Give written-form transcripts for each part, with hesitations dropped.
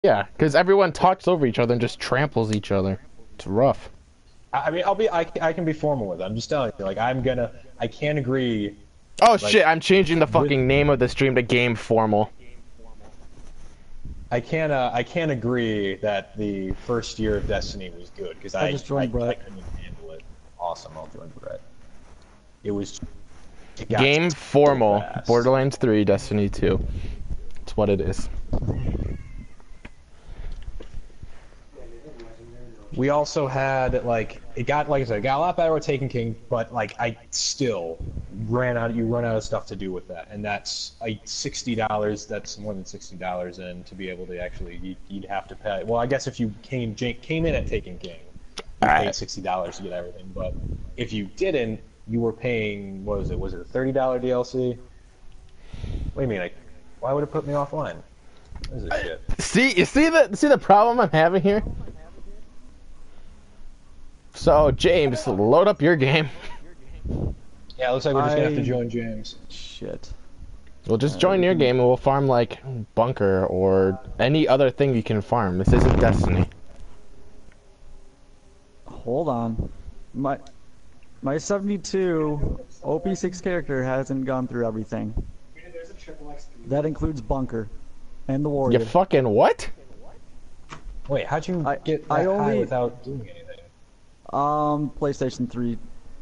Yeah, because everyone talks over each other and just tramples each other. It's rough. I mean, I can be formal with it. I'm just telling you, like, I can't agree. Oh Like, shit, I'm changing the with, fucking name of the stream to Game Formal. I can't agree that the first year of Destiny was good because I just joined Brett. I couldn't handle it. Awesome, I'll join Brett. It was Game Formal, fast. Borderlands 3, Destiny 2. It's what it is. We also had like it got like I said, it got a lot better with Taken King, but like I still ran out. You run out of stuff to do with that, and that's like $60. That's more than $60, and to be able to actually, you'd have to pay. Well, I guess if you came in at Taken King, you paid $60 to get everything. But if you didn't, you were paying. What was it? Was it a $30 DLC? What do you mean? Like, why would it put me offline? What is this shit? See the problem I'm having here? So, James, load up your game. Yeah, it looks like we're just gonna have to join James. Shit. We'll just join your game and we'll farm, like, Bunker or any other thing you can farm. This isn't Destiny. Hold on. My 72 OP6 character hasn't gone through everything. That includes Bunker and the Warrior. You fucking what? Wait, how'd you get that high without doing anything? PlayStation 3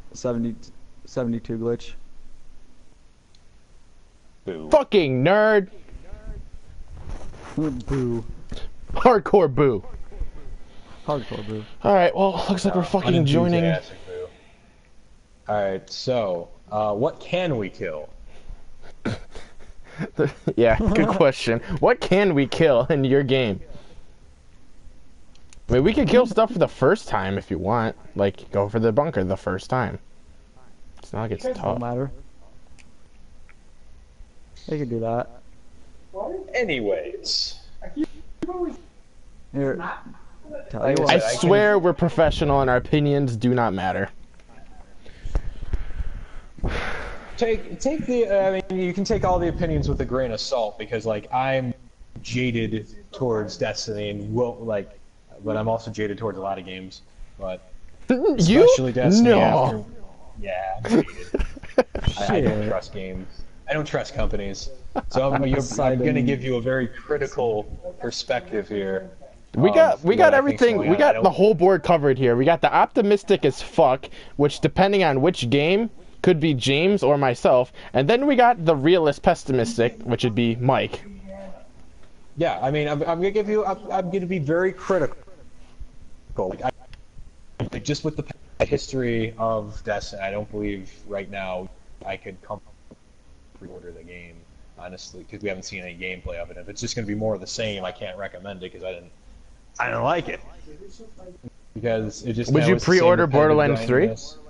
72 glitch. Boo. Fucking nerd. Boo. Hardcore boo. Hardcore boo. Alright, well, looks like we're fucking joining. Alright, so, what can we kill? Yeah, good question. What can we kill in your game? I mean, we can kill stuff for the first time if you want. Like, go for the bunker the first time. It's not like it's tough. Don't matter. They can do that. Anyways. Here. Tell you I what. swear we're professional and our opinions do not matter. Take the, I mean, you can take all the opinions with a grain of salt because, like, I'm jaded towards Destiny and but I'm also jaded towards a lot of games, but especially Destiny. No. Yeah, I'm jaded. I don't trust games. I don't trust companies. So I'm gonna give you a very critical perspective here. We got everything. We got the whole board covered here. We got the optimistic as fuck, which depending on which game could be James or myself, and then we got the realist pessimistic, which would be Mike. Yeah, I mean, I'm gonna give you. I'm gonna be very critical. Like, just with the history of Destiny, I don't believe right now I could come pre-order the game, honestly, because we haven't seen any gameplay of it. If it's just gonna be more of the same, I can't recommend it because I didn't like it. Because it just. Would you pre-order Borderlands 3?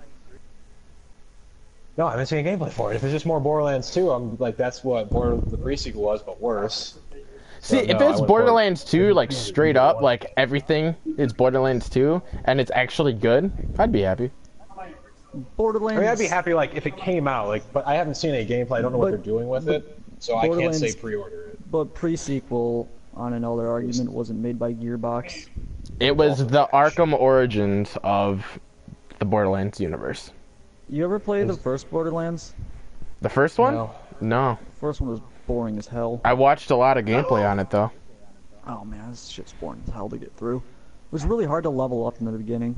No, I haven't seen a gameplay for it. If it's just more Borderlands 2, I'm like, that's what the pre-sequel was, but worse. See, if it's Borderlands 2, like, straight up, like, everything is Borderlands 2, and it's actually good, I'd be happy. Borderlands... I mean, I'd be happy, like, if it came out, like, but I haven't seen any gameplay, I don't know what they're doing with it, so I can't say pre-order it. But pre-sequel, on another argument, wasn't made by Gearbox. It was the Arkham Origins of the Borderlands universe. You ever play the first Borderlands? The first one? No. The first one was boring as hell. I watched a lot of gameplay on it, though. Oh man, this shit's boring as hell to get through. It was really hard to level up in the beginning.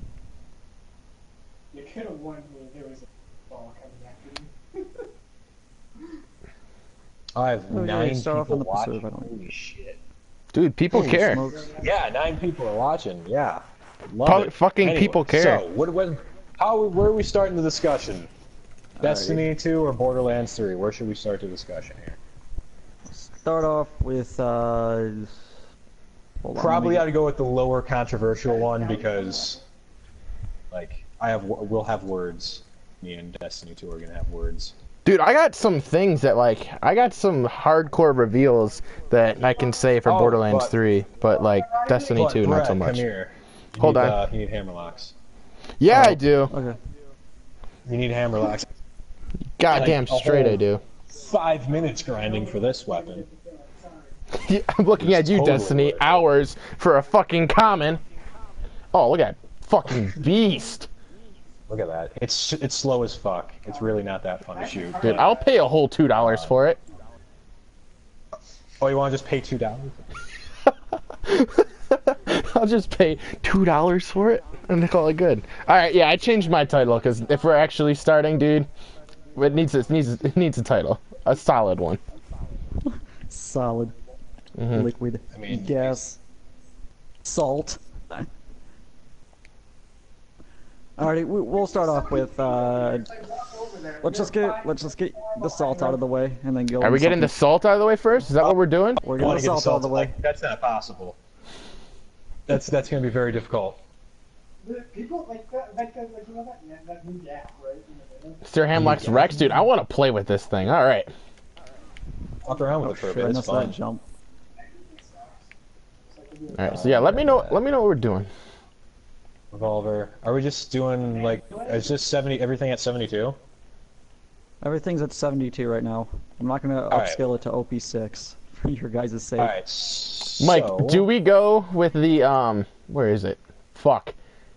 You could have won when there was a ball coming after you. I have 9 people watching. Holy shit. Dude, people care. Smokes. Yeah, 9 people are watching. Yeah. Love it. Fucking Anyway, people care. So, where are we starting the discussion? Destiny 2 or Borderlands 3? Where should we start the discussion here? Start off with, hold on, Probably ought to go with the lower controversial one because, like, we'll have words. Me and Destiny 2 are gonna have words. Dude, I got some things that, like, I got some hardcore reveals that I can say for Borderlands 3, but, like, Destiny 2, not so much. Come here. Hold on. You need hammerlocks. Yeah, I do. Okay. You need hammerlocks. Goddamn straight I do. 5 minutes grinding for this weapon. I'm looking at you, Totally Destiny. worth it. Hours for a fucking common. Oh, look at that fucking beast. Look at that. It's slow as fuck. It's really not that fun to shoot. Dude, I'll pay a whole $2 for it. Oh, you want to just pay $2? I'll just pay $2 for it and call it good. All right, yeah, I changed my title because if we're actually starting, dude, it needs a title, a solid one. Solid. Liquid. I mean, gas. Salt. Alrighty, we'll start off with let's just get the salt out of the way and then go. Are we getting the salt out of the way first? Is that what we're doing? We're I getting wanna the get salt out of the way. That's not possible. That's gonna be very difficult. People like that, you know that new gap, right? Sir Hamlock's Rex, dude. I want to play with this thing. All right. Walk around with it for a Shit, I bit. It's missed fun. that jump. All right. So yeah, let me know what we're doing. Revolver. Are we just doing like? Is just 70? Everything at 72? Everything's at 72 right now. I'm not gonna right. upscale it to OP6 for your guys' sake. All right. Mike, so, do we go with the where is it? Fuck.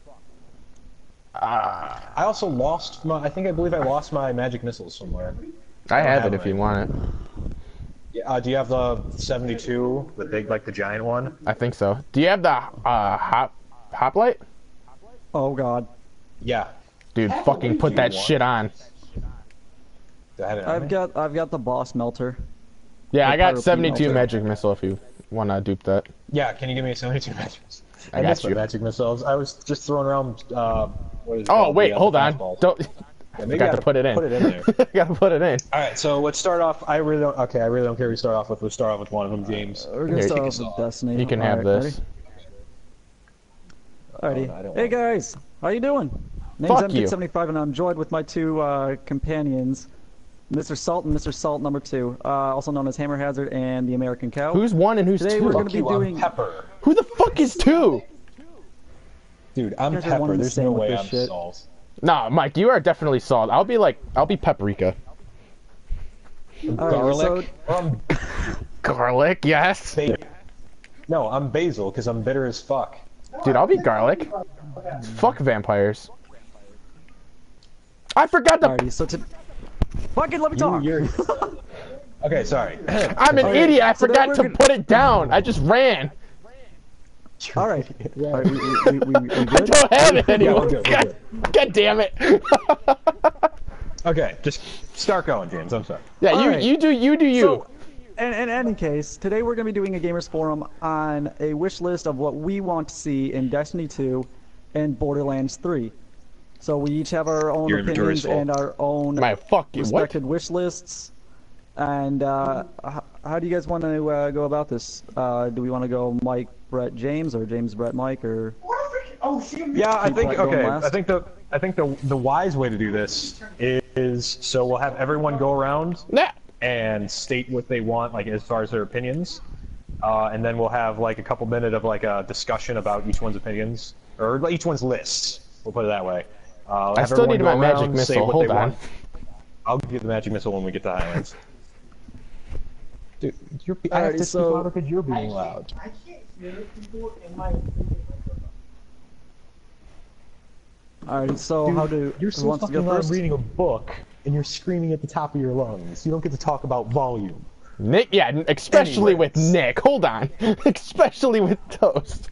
I also lost my. I believe I lost my magic missiles somewhere. I have have it if it. you want it. Yeah, do you have the 72, the big, like the giant one? I think so. Do you have the hoplite? Oh god. Yeah. Dude, fucking put that want? shit on. Do I have it on me? I've got the boss melter. Yeah, The I got pyro 72 melter. magic missile if you want to dupe that. Yeah, can you give me a 72 magic missiles? I got missed my you. magic missiles. I was just throwing around. What is it Oh called? wait, The hold on. fastballs. Don't. Yeah, I maybe got I to put it in. Put it in there. Got to put it in. All right, so let's start off. I really don't care. We start off with. Let's start off with one of them, James. We're gonna Here, start kick off us with off. Destiny. You can have Alright, this. Alrighty. Oh, I don't Hey want guys, how you doing? Name's Fuck you. MK75 and I'm joined with my two companions, Mr. Salt and Mr. Salt number 2, also known as Hammer Hazard and the American Cow. Who's 1 and who's Today 2? we're gonna Fuck be you, I'm doing- Pepper. Who the fuck is 2? Dude, I'm You guys are one Pepper. and the There's same no with way this I'm shit. Salt. Nah, Mike, you are definitely salt. I'll be paprika. Garlic. I'm Garlic, yes. basil. No, I'm basil because I'm bitter as fuck. Dude, I'll be garlic. Fuck vampires. I forgot to. Alrighty, so to fucking let me talk. Okay, sorry. I'm an Okay, idiot. I so then forgot we're to gonna- put it down. I just ran. Alright. Alright, we I good? don't have it anymore. we're good, we're God damn it. Okay, just start going, James. I'm sorry. Yeah, Alright. you do you. So, in any case, today we're going to be doing a Gamers Forum on a wish list of what we want to see in Destiny 2 and Borderlands 3. So we each have our own Your inventory's opinions full. and our own My fuck you. What? respected wish lists. And how do you guys want to go about this? Do we want to go Mike, Brett, James, or James, Brett, Mike, or? Oh, see him. Yeah, I Keep think that going okay. last. I think the wise way to do this is so we'll have everyone go around Nah. and state what they want, like as far as their opinions, and then we'll have like a couple minutes of like a discussion about each one's opinions or like, each one's lists. We'll put it that way. I Have still everyone need go my magic around, say missile. what Hold they on. want. I'll give you the magic missile when we get to Highlands. Dude, I have Alrighty, to so- speak louder because you're being loud. I can't hear people in my microphone. Alright, so how do You're who so wants to fucking go loud first? reading a book, and you're screaming at the top of your lungs. You don't get to talk about volume. Nick, yeah, especially with Anyways. Nick. Hold on. Especially with Toast.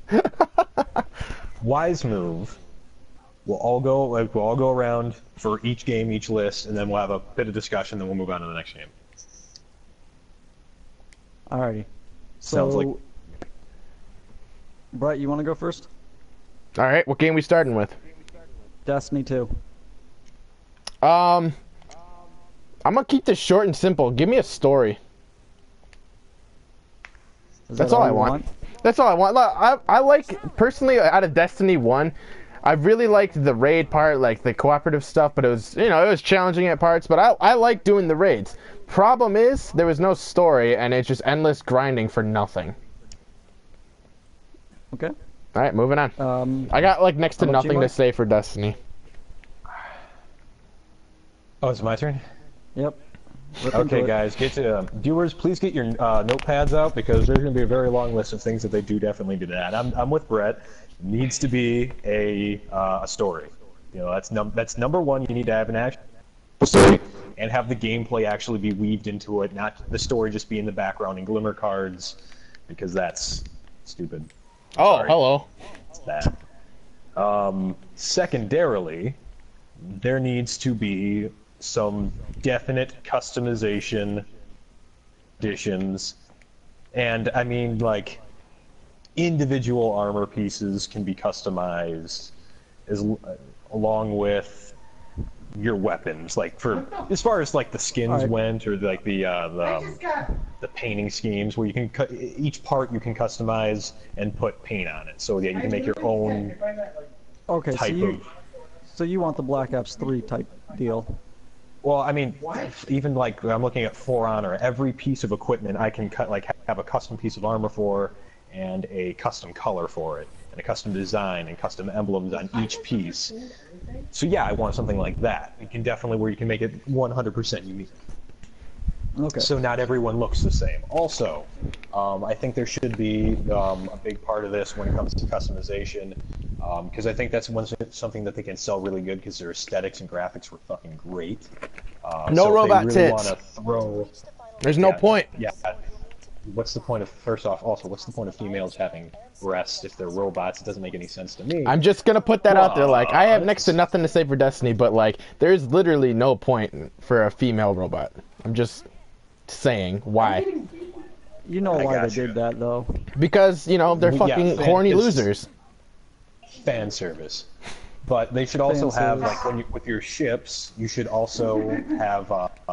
Wise move. We'll all go around for each game, each list, and then we'll have a bit of discussion. Then we'll move on to the next game. Alrighty. Sounds like- Brett, you want to go first? All right, what game we starting with? Destiny 2. I'm gonna keep this short and simple. Give me a story. Is That's that all I you want. That's all I want. Look, I like, personally, out of Destiny 1, I really liked the raid part, like the cooperative stuff, but it was, it was challenging at parts, but I like doing the raids. Problem is, there was no story, and it's just endless grinding for nothing. Okay. All right, moving on. I got, like, next to How about you, nothing to Mike? say for Destiny. Oh, it's my turn. Yep. Rip into Okay, it. guys, get to viewers. Please get your notepads out because there's going to be a very long list of things that they do definitely do that. I'm with Brett. Needs to be a story. You know, that's number one. You need to have an actual story and have the gameplay actually be weaved into it, not the story just be in the background in glimmer cards, because that's stupid. Oh, Sorry. hello. It's bad. Secondarily, there needs to be some definite customization additions, and I mean, like, individual armor pieces can be customized along with your weapons, like for as far as like the skins Alright. went, or like the painting schemes where you can cut each part you can customize and put paint on it, so that you can make your own Okay, type of. so you want the Black Ops 3 type deal. Well, I mean, even like I'm looking at For Honor, every piece of equipment I can have a custom piece of armor for, and a custom color for it, and a custom design and custom emblems on each piece. So yeah, I want something like that. You can definitely where you can make it 100% unique. Okay. So not everyone looks the same. Also, I think there should be a big part of this when it comes to customization, because I think that's something that they can sell really good because their aesthetics and graphics were fucking great. No so robot if they really tits. want to throw, There's no point. Yeah. What's the point of what's the point of females having breasts if they're robots? It doesn't make any sense to me. I'm just gonna put that out there. Like, I have next to nothing to say for Destiny, but like, there's literally no point for a female robot. I'm just saying why. You know I why they gotcha. did that, though. Because, you know, they're Yeah, fucking fan- horny it's- losers. Fan service. But they should also Fan have, service. like, with your ships, you should also have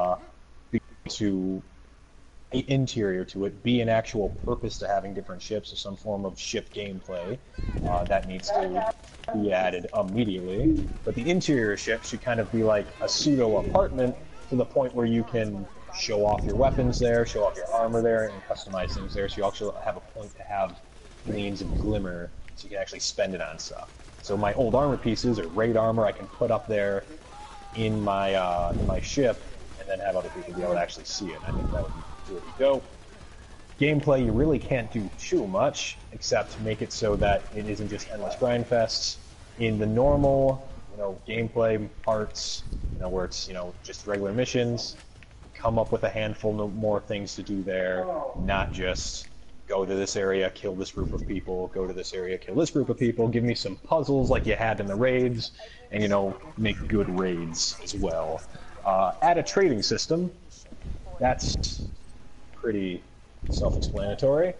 to interior to it be an actual purpose to having different ships or some form of ship gameplay that needs to be added immediately. But the interior ship should kind of be like a pseudo apartment to the point where you can show off your weapons there, show off your armor there, and customize things there. So you also have a point to have gleams of glimmer, so you can actually spend it on stuff. So my old armor pieces or raid armor I can put up there in my ship, and then have other people be able to actually see it. I think that would be really dope. Gameplay, you really can't do too much, except make it so that it isn't just endless grind fests. In the normal, gameplay parts, where it's, just regular missions, come up with a handful more things to do there, not just go to this area, kill this group of people, go to this area, kill this group of people, give me some puzzles like you had in the raids, and, make good raids as well. Add a trading system. That's pretty self-explanatory.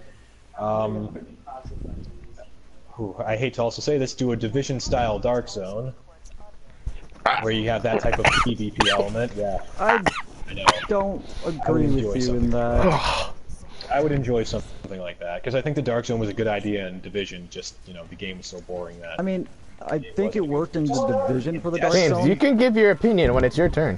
I hate to also say this, do a Division-style Dark Zone, where you have that type of PvP element. Yeah, I I know. don't would agree enjoy with you something in that. I would enjoy something like that, because I think the Dark Zone was a good idea in Division, just, the game was so boring that... I mean, I think it worked in the Division for the Dark James, Zone. you can give your opinion when it's your turn.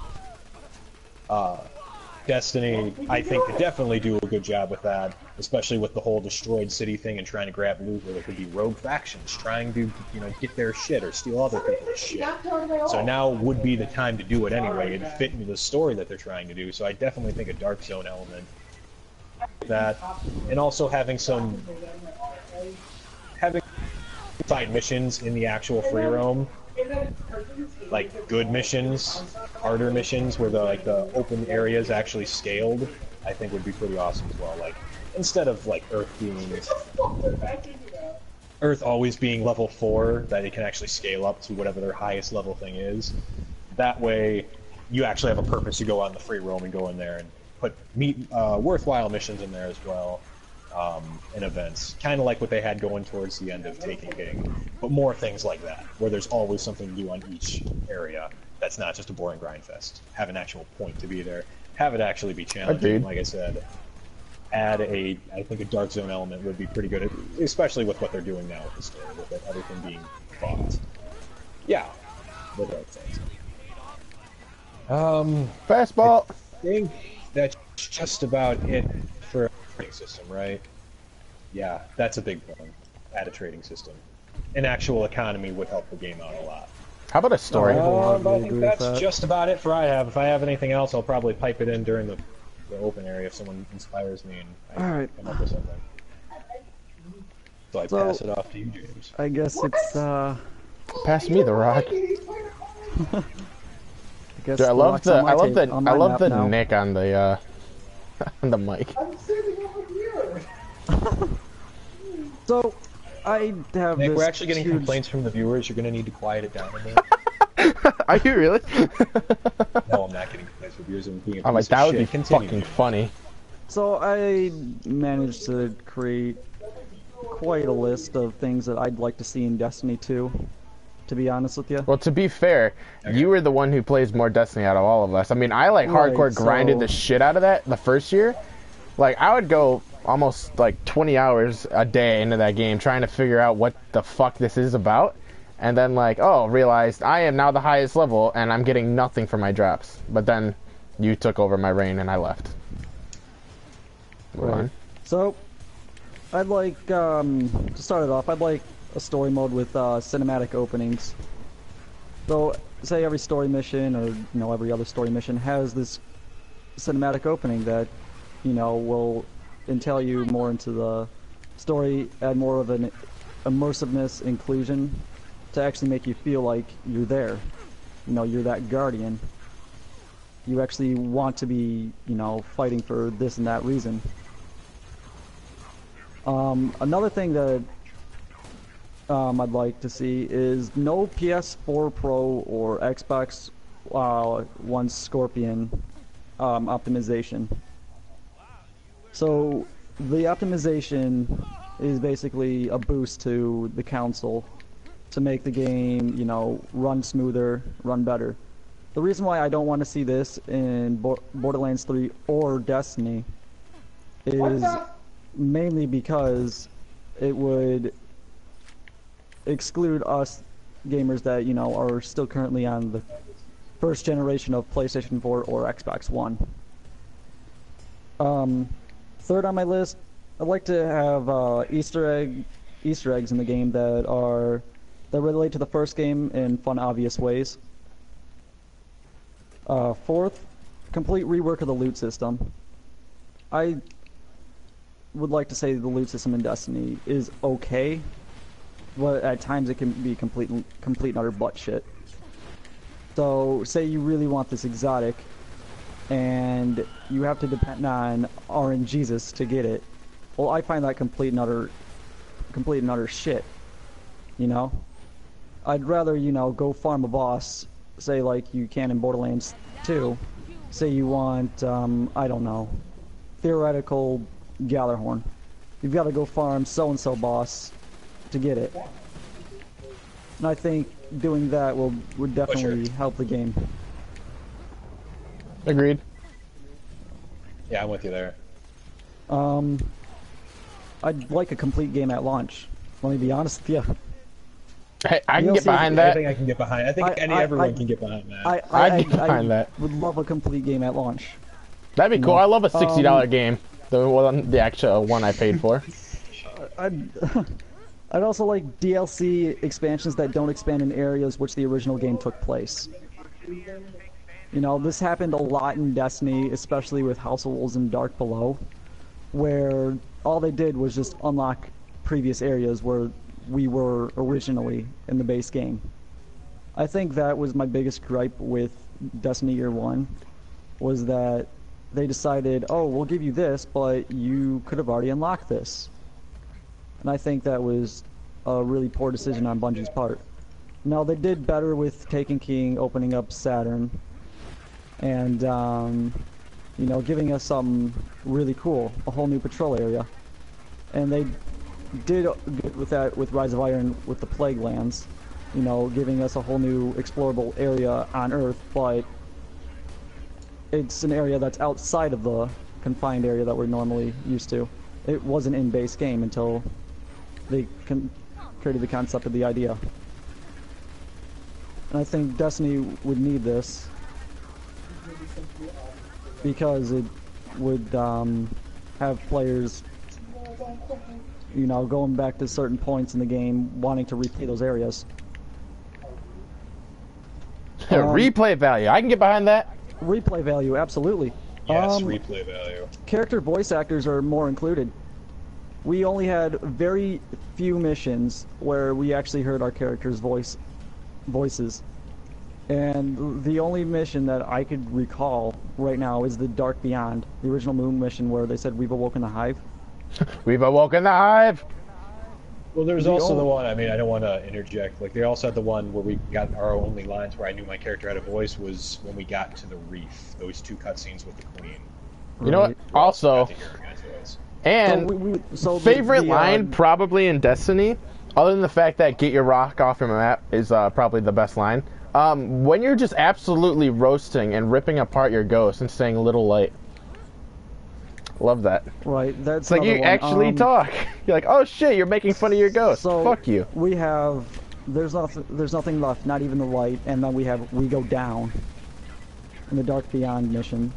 Destiny, I think, could definitely do a good job with that, especially with the whole destroyed city thing and trying to grab loot, where there could be rogue factions trying to, get their shit or steal other people's shit. So now would be the time to do it anyway and fit into the story that they're trying to do. So I definitely think a Dark Zone element that, and also having side missions in the actual free roam, like good missions, harder missions where the open areas actually scaled, I think would be pretty awesome as well. Like, instead of like Earth always being level 4, that it can actually scale up to whatever their highest level thing is. That way you actually have a purpose to go on the free roam and go in there and put worthwhile missions in there as well, and events. Kind of like what they had going towards the end of Taken King, but more things like that, where there's always something to do on each area. That's not just a boring grind fest. Have an actual point to be there. Have it actually be challenging. Agreed. Like I said, add I think a Dark Zone element would be pretty good, especially with what they're doing now with the story, with everything being fought. Yeah, the Dark Zones. Fastball. I think that's just about it for a trading system, right? Yeah, that's a big one. Add a trading system. An actual economy would help the game out a lot. How about a story? But I agree think with that's that. just about it for I have. If I have anything else, I'll probably pipe it in during the open area if someone inspires me and I Alright. come up with something. So I So- pass it off to you, James. I guess it's Pass me the rock. I guess Dude, I love rock's the on my I love ta- the on I my love map the now. nick on the on the mic. I'm sitting over here. So I have Nick, this we're actually getting huge... complaints from the viewers. You're gonna need to quiet it down a bit. Are you really? No, I'm not getting complaints from viewers. I'm being a I'm like piece of that would be shit. Continue. fucking funny. So I managed to create quite a list of things that I'd like to see in Destiny 2, to be honest with you. Well, to be fair, you were the one who plays more Destiny out of all of us. I mean, I like Right, hardcore grinded so- the shit out of that the first year. Like, I would go almost like 20 hours a day into that game trying to figure out what the fuck this is about. And then, like, oh, realized I am now the highest level and I'm getting nothing for my drops. But then you took over my reign and I left. Move on. So, I'd like, to start it off, I'd like a story mode with cinematic openings. So, say every story mission, or, you know, every other story mission has this cinematic opening that, you know, will entail you more into the story, add more of an immersiveness, inclusion, to actually make you feel like you're there. You know, you're that guardian. You actually want to be, you know, fighting for this and that reason. Another thing that I'd like to see is no PS4 Pro or Xbox One Scorpion optimization. So the optimization is basically a boost to the console to make the game, you know, run smoother, run better. The reason why I don't want to see this in Borderlands 3 or Destiny is mainly because it would exclude us gamers that, you know, are still currently on the first generation of PlayStation 4 or Xbox One. Third on my list, I'd like to have Easter eggs in the game that relate to the first game in fun, obvious ways. Fourth, complete rework of the loot system. I would like to say the loot system in Destiny is okay, but at times it can be complete and utter butt shit. So, say you really want this exotic, and you have to depend on RNGesus to get it. Well, I find that complete and utter shit. You know, I'd rather, you know, go farm a boss, say like you can in Borderlands 2. Say you want, I don't know, theoretical Gjallarhorn. You've got to go farm so-and-so boss to get it. And I think doing that would definitely help the game. Agreed. Yeah, I'm with you there. I'd like a complete game at launch. Let me be honest with you. Hey, I can DLC get behind that. I think I can get behind. I think everyone can get behind that. I'd get behind that. Would love a complete game at launch. That'd be cool. No. I love a $60 game. The actual one I paid for. I'd also like DLC expansions that don't expand in areas which the original game took place. You know, this happened a lot in Destiny, especially with House of Wolves and Dark Below, where all they did was just unlock previous areas where we were originally in the base game. I think that was my biggest gripe with Destiny Year 1, was that they decided, oh, we'll give you this, but you could have already unlocked this. And I think that was a really poor decision on Bungie's part. Now, they did better with Taken King, opening up Saturn, and, you know, giving us something really cool, a whole new patrol area. And they did good with that with Rise of Iron with the Plague Lands, you know, giving us a whole new explorable area on Earth, but it's an area that's outside of the confined area that we're normally used to. It wasn't in base game until they created the concept of the idea. And I think Destiny would need this because it would have players, you know, going back to certain points in the game, wanting to replay those areas. Replay value. I can get behind that. Replay value, absolutely. Yes, replay value. Character voice actors are more included. We only had very few missions where we actually heard our characters' voices. And the only mission that I could recall right now is the Dark Beyond, the original Moon mission where they said we've awoken the Hive. We've awoken the Hive! Well, there's also the one, I mean, I don't want to interject, like, they also had the one where we got our only lines where I knew my character had a voice was when we got to the Reef, those 2 cutscenes with the Queen. You know what? Also, and favorite line probably in Destiny, other than the fact that get your rock off your map is probably the best line, when you're just absolutely roasting and ripping apart your ghost and saying little light. Love that. Right, that's it's like you actually talk. You're like, oh shit, you're making fun of your ghost. So fuck you. We have, there's nothing left, not even the light, and then we go down in the Dark Beyond mission,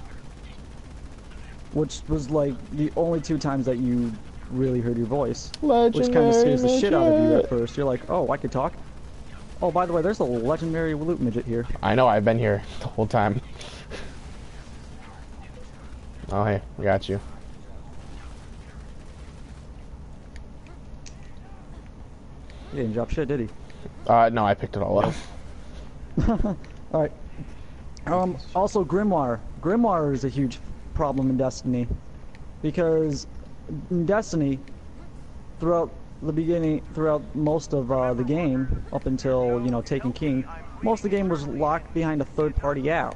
which was like the only 2 times that you really heard your voice, which kind of scares the shit out of you at first. You're like, oh, I could talk. Oh, by the way, there's a legendary loot midget here. I know, I've been here the whole time. Oh, hey, we got you. He didn't drop shit, did he? No, I picked it all up. Alright. Also, Grimoire. Grimoire is a huge problem in Destiny. Because in Destiny, throughout most of the game, up until, you know, Taken King, most of the game was locked behind a third-party app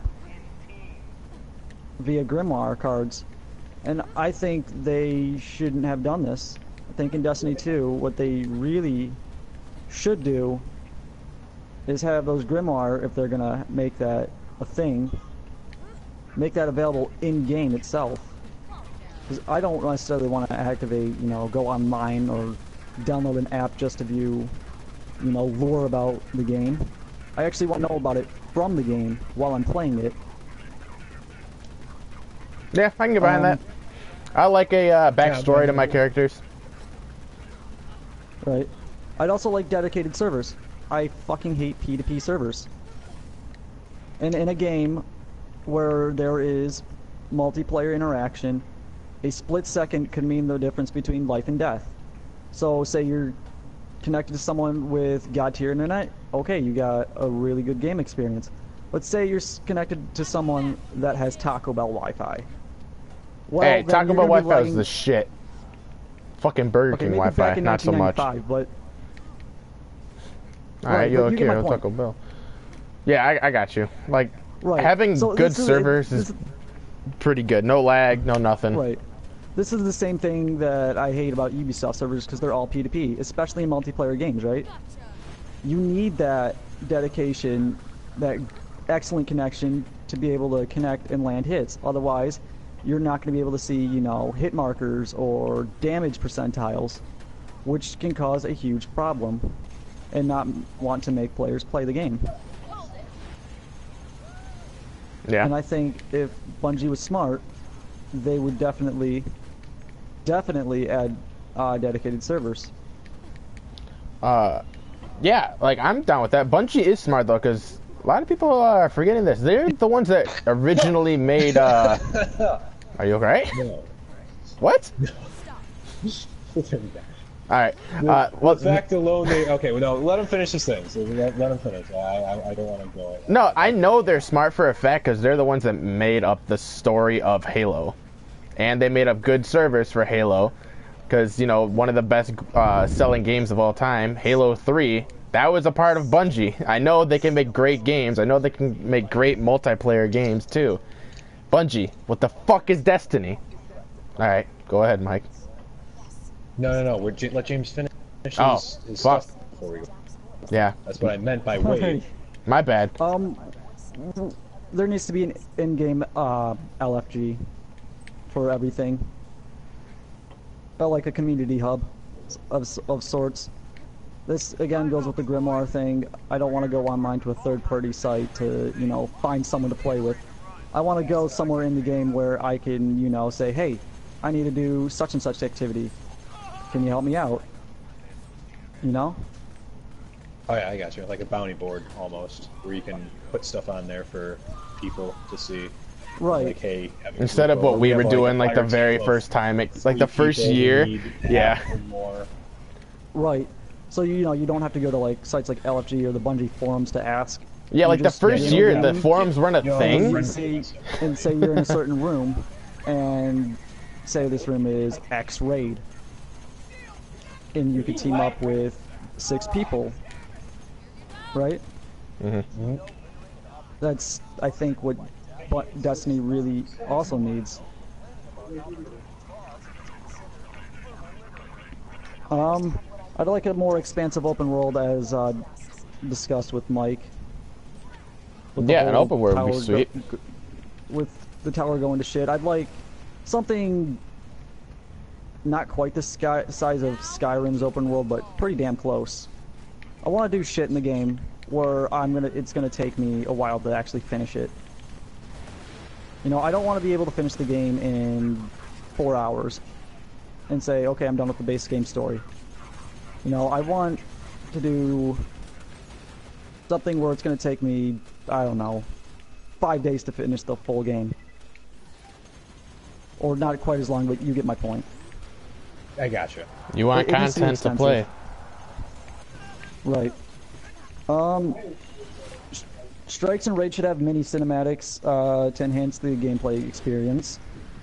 via Grimoire cards, and I think they shouldn't have done this. I think in Destiny 2, what they really should do is have those Grimoire, if they're gonna make that a thing, make that available in-game itself. Because I don't necessarily want to activate, you know, go online or download an app just to view, you know, lore about the game. I actually want to know about it from the game while I'm playing it. Yeah, I can get behind that. I like a backstory to my characters. Right. I'd also like dedicated servers. I fucking hate P2P servers. And in a game where there is multiplayer interaction, a split second could mean the difference between life and death. So say you're connected to someone with God tier internet, okay, you got a really good game experience. But say you're connected to someone that has Taco Bell Wi-Fi. Well, hey, Taco Bell Wi-Fi is the shit. Fucking Burger King Wi-Fi, not so much. But alright, you okay with Taco Bell? Yeah, I got you. Like, having good servers is pretty good. No lag, no nothing. Right. This is the same thing that I hate about Ubisoft servers because they're all P2P, especially in multiplayer games, right? You need that dedication, that excellent connection to be able to connect and land hits. Otherwise, you're not going to be able to see, you know, hit markers or damage percentiles, which can cause a huge problem and not want to make players play the game. Yeah. And I think if Bungie was smart, they would definitely add dedicated servers. Yeah, like, I'm down with that. Bungie is smart, though, because a lot of people are forgetting this. They're the ones that originally made, Are you okay? No. What? Alright, well... The fact alone, okay, well, no, let him finish his thing. So let him finish. I don't want to go... No, I know they're smart for a fact, because they're the ones that made up the story of Halo. And they made up good servers for Halo, because, you know, one of the best selling games of all time, Halo 3, that was a part of Bungie. I know they can make great games. I know they can make great multiplayer games, too. Bungie, what the fuck is Destiny? Alright, go ahead, Mike. No. Let James finish his fuck. stuff before we go. Yeah. That's what I meant by wait. My bad. There needs to be an in-game LFG for everything. Like a community hub of sorts. This, again, goes with the Grimoire thing. I don't want to go online to a third-party site to, you know, find someone to play with. I want to go somewhere in the game where I can, you know, say, hey, I need to do such and such activity. Can you help me out? You know? Oh yeah, I got you. Like a bounty board almost, where you can put stuff on there for people to see. Right. Like, hey, Instead of what we were doing like the very first time, like the first year. Yeah. More. Right. So you don't have to go to like sites like LFG or the Bungie forums to ask. Yeah, like the first year, the forums weren't a thing. And say you're in a certain room, and say this room is X raid, and you could team up with 6 people, right? Mm-hmm. That's, I think, what Destiny really also needs. I'd like a more expansive open world, as discussed with Mike. With yeah, an open world would be sweet. With the tower going to shit, I'd like something not quite the size of Skyrim's open world, but pretty damn close. I want to do shit in the game where it's gonna take me a while to actually finish it. You know, I don't want to be able to finish the game in 4 hours and say, okay, I'm done with the base game story. You know, I want to do something where it's going to take me, I don't know, 5 days to finish the full game. Or not quite as long, but you get my point. I gotcha. You want content to play. Right. Strikes and Raid should have mini cinematics to enhance the gameplay experience.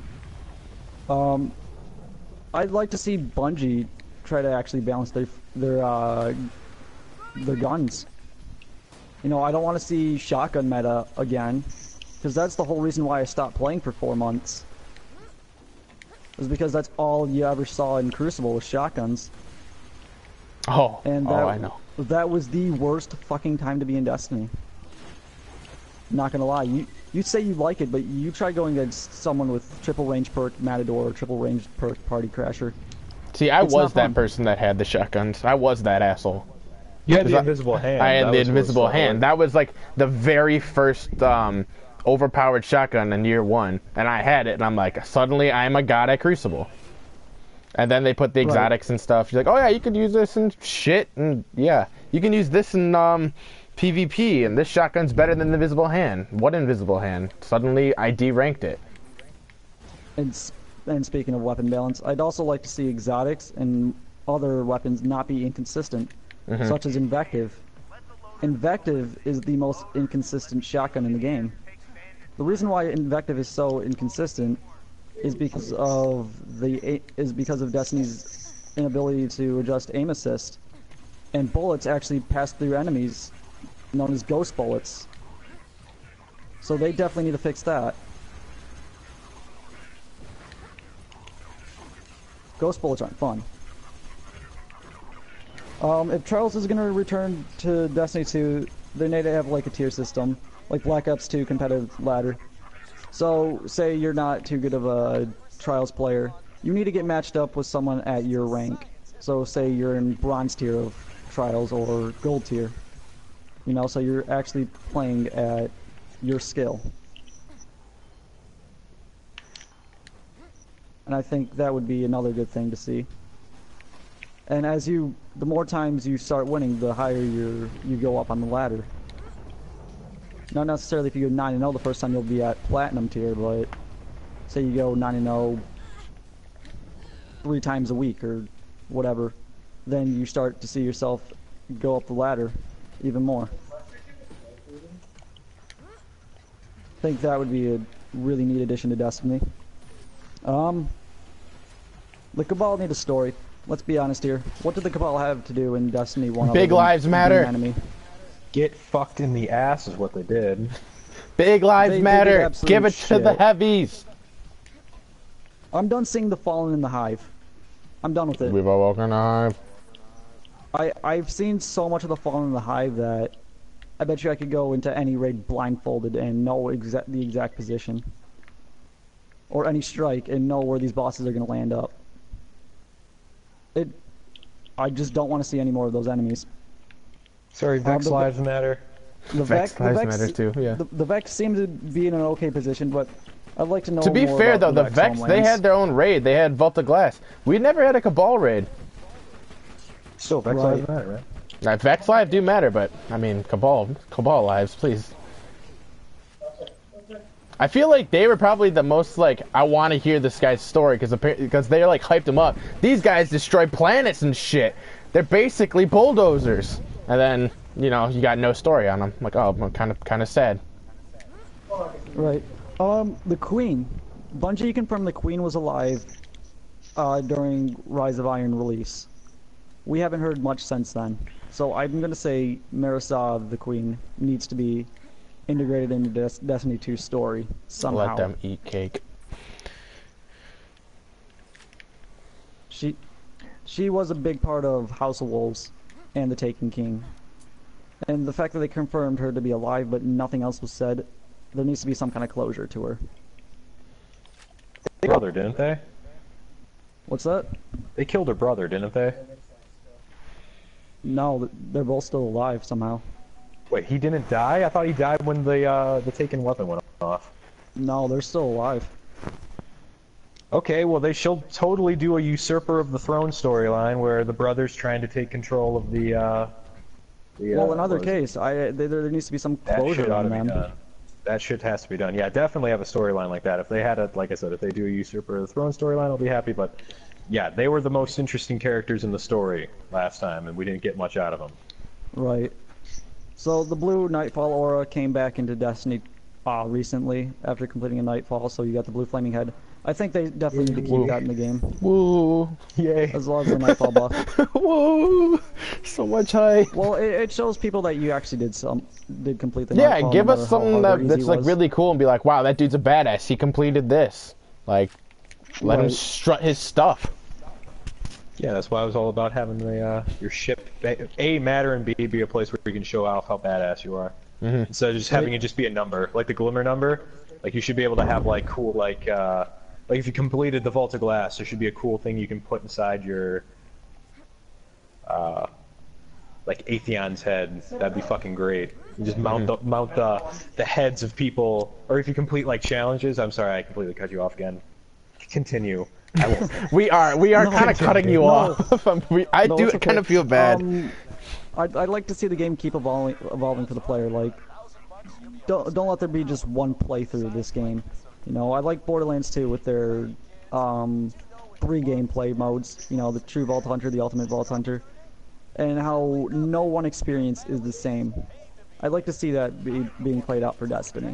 I'd like to see Bungie try to actually balance their guns. You know, I don't want to see shotgun meta again, because that's the whole reason why I stopped playing for 4 months. It was because that's all you ever saw in Crucible was shotguns. Oh, and I know. That was the worst fucking time to be in Destiny. Not gonna lie, you say you like it, but you try going against someone with triple range perk Matador or triple range perk Party Crasher. See, I was that person that had the shotguns. I was that asshole. You had the invisible hand. I had the invisible hand. That was like the very first overpowered shotgun in year 1, and I had it, and I'm like, suddenly I'm a god at Crucible. And then they put the exotics and stuff. You're like, oh yeah, you could use this and shit, and yeah, you can use this in PvP, and this shotgun's better than the invisible hand. What invisible hand? Suddenly I D-ranked it. And speaking of weapon balance, I'd also like to see exotics and other weapons not be inconsistent, such as Invective. Invective is the most inconsistent shotgun in the game. The reason why Invective is so inconsistent is because of Destiny's inability to adjust aim assist, and bullets actually pass through enemies, known as ghost bullets. So they definitely need to fix that. Ghost bullets aren't fun. If Charles is going to return to Destiny 2, they need to have like a tier system, like Black Ops 2 competitive ladder. So, say you're not too good of a Trials player, you need to get matched up with someone at your rank. So, say you're in Bronze tier of Trials or Gold tier. You know, so you're actually playing at your skill. And I think that would be another good thing to see. And the more times you start winning, the higher you go up on the ladder. Not necessarily if you go 9-0 the first time you'll be at Platinum tier, but say you go 9-0 3 times a week or whatever, then you start to see yourself go up the ladder even more. I think that would be a really neat addition to Destiny. The Cabal need a story. Let's be honest here. What did the Cabal have to do in Destiny 1? Big lives matter. Enemy? Get fucked in the ass is what they did. Big lives matter. Give it to the heavies. I'm done seeing the Fallen in the Hive. I'm done with it. We've all walked in the Hive. I've seen so much of the Fallen in the Hive that I bet you I could go into any raid blindfolded and know the exact position. Or any strike and know where these bosses are going to land up. I just don't want to see any more of those enemies. Sorry, Vex lives matter. The Vex lives matter too, yeah. The Vex seem to be in an okay position, but I'd like to know. To be more fair about though, the Vex, they had their own raid. They had Vault of Glass. We never had a Cabal raid. Still, Vex lives matter, right? Now, Vex Live do matter, but I mean, Cabal lives, please. I feel like they were probably the most like, I want to hear this guy's story because they like hyped him up. These guys destroy planets and shit. They're basically bulldozers. And then, you know, you got no story on them. Like, oh, I'm kind of sad. Right. The Queen. Bungie confirmed the Queen was alive during Rise of Iron release. We haven't heard much since then. So I'm going to say Marisov, the Queen, needs to be integrated into Destiny 2 story somehow. Let them eat cake. She was a big part of House of Wolves and the Taken King. And the fact that they confirmed her to be alive but nothing else was said, there needs to be some kind of closure to her. They killed her, didn't they? What's that? They killed her brother, didn't they? No, they're both still alive somehow. Wait, he didn't die? I thought he died when the Taken weapon went off. No, they're still alive. Okay, well they should totally do a Usurper of the Throne storyline where the brother's trying to take control of the well, in other case, there needs to be some closure on them. That shit has to be done. Yeah, definitely have a storyline like that. If they had a, like I said, if they do a Usurper of the Throne storyline, I'll be happy. But yeah, they were the most interesting characters in the story last time, and we didn't get much out of them. Right. So the blue Nightfall aura came back into Destiny recently after completing a Nightfall, so you got the blue flaming head. I think they definitely need to keep that in the game. Woo! Yay! As well as the Nightfall buff. Woo! So much hype. Well, it shows people that you actually did complete the Yeah, Nightfall. give us something that's like was. really cool and be like, wow, that dude's a badass. He completed this. Like, let him Right. strut his stuff. Yeah, that's why I was all about having the your ship A matter and B be a place where you can show off how badass you are. Mm-hmm. Instead of just having it just be a number, like the Glimmer number. Like you should be able to have like cool like if you completed the Vault of Glass, there should be a cool thing you can put inside your like Atheon's head. That'd be fucking great. You just mount the heads of people, or if you complete like challenges. I'm sorry, I completely cut you off again. Continue. I won't. We are kind of cutting you off. I No, do it's okay. kind of feel bad. I'd like to see the game keep evolving for the player. Like, don't let there be just one playthrough of this game. You know, I like Borderlands 2 with their 3 gameplay modes. You know, the True Vault Hunter, the Ultimate Vault Hunter, and how no one experience is the same. I'd like to see that being played out for Destiny.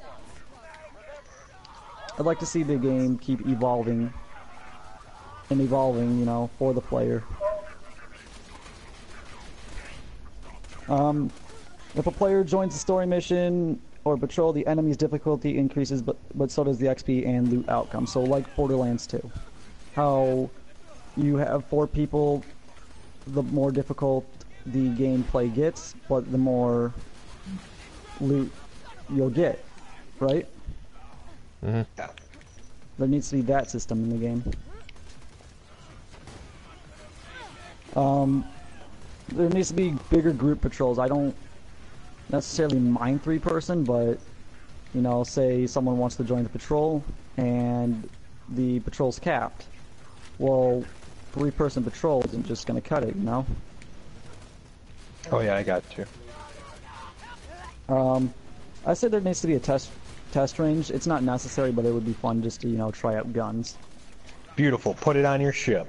I'd like to see the game keep evolving and evolving, you know, for the player. If a player joins the story mission or patrol, the enemy's difficulty increases, but so does the XP and loot outcome. So like Borderlands 2, how you have 4 people, the more difficult the gameplay gets, but the more loot you'll get, right? Mm-hmm. Yeah. There needs to be that system in the game. There needs to be bigger group patrols. I don't necessarily mind 3-person, but, you know, say someone wants to join the patrol and the patrol's capped. Well, 3-person patrol isn't just going to cut it, you know? Oh yeah, I got you. I said there needs to be a test range. It's not necessary, but it would be fun just to, you know, try out guns. Beautiful. Put it on your ship.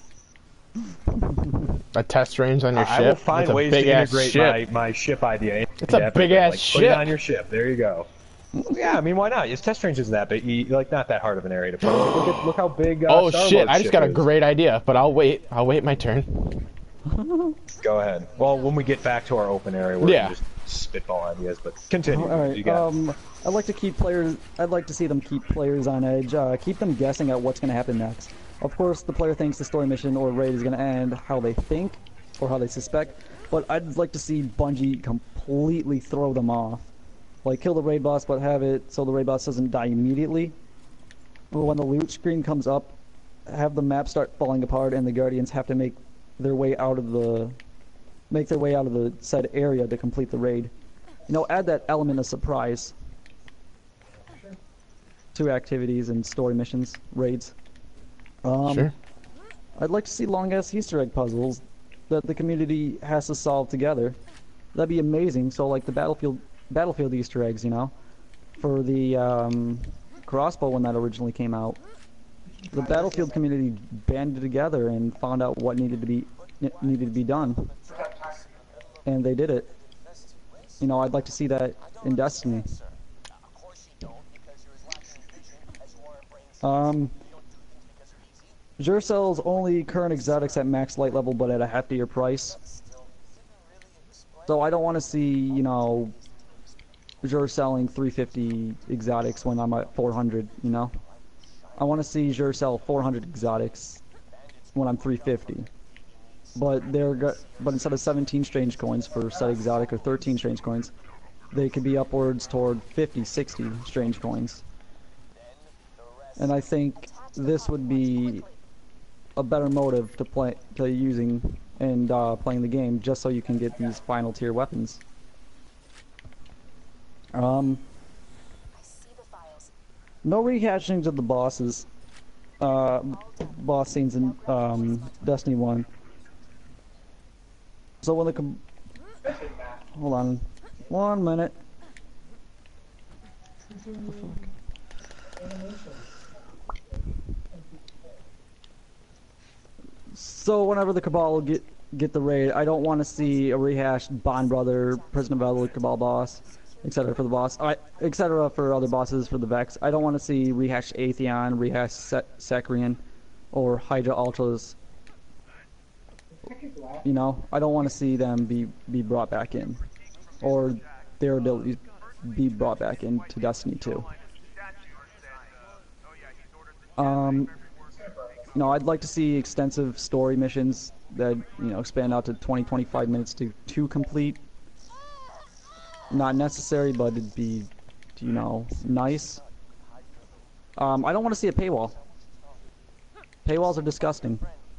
A test range on your ship? I will find ways to integrate ship. my ship idea. It's a big-ass like, ship. Put it on your ship. There you go. Yeah, I mean, why not? Its test range isn't that big. Like, not that hard of an area to put. Look how big. Oh Star shit! Lord's I just got a ship great idea, but I'll wait. I'll wait my turn. is. Go ahead. Well, when we get back to our open area, where Yeah. we just spitball ideas, but continue. All right. You got I'd like to keep players. I'd like to see them keep players on edge. Keep them guessing at what's going to happen next. Of course, the player thinks the story mission or raid is going to end how they think or how they suspect, but I'd like to see Bungie completely throw them off. Like, kill the raid boss, but have it so the raid boss doesn't die immediately. But when the loot screen comes up, have the map start falling apart, and the Guardians have to make their way out of the said area to complete the raid. You know, add that element of surprise to activities and story missions, raids. Sure. I'd like to see long-ass Easter egg puzzles that the community has to solve together. That'd be amazing. So like the Battlefield Easter eggs, you know, for the crossbow when that originally came out. The Battlefield community banded together and found out what needed to be done, and they did it. You know, I'd like to see that in Destiny. Xur sells only current exotics at max light level, but at a heftier price. So I don't want to see, you know, Xur selling 350 exotics when I'm at 400, you know? I want to see Xur sell 400 exotics when I'm 350. But instead of 17 strange coins for set exotic or 13 strange coins, they could be upwards toward 50, 60 strange coins. And I think this would be a better motive to using and playing the game, just so you can get these final tier weapons. No rehashings of the bosses, boss scenes in Destiny 1. So when the hold on, 1 minute. What the fuck? So whenever the Cabal get the raid, I don't want to see a rehashed Bond Brother, Prison of Elder Cabal boss, etc. for the boss, etc. for other bosses for the Vex. I don't want to see rehashed Atheon, rehashed Sacrian, or Hydra Ultras. You know, I don't want to see them be brought back in, or their abilities be brought back into Destiny 2. No, I'd like to see extensive story missions that, you know, expand out to 20-25 minutes to complete. Not necessary, but it'd be, you know, nice. I don't want to see a paywall. Paywalls are disgusting.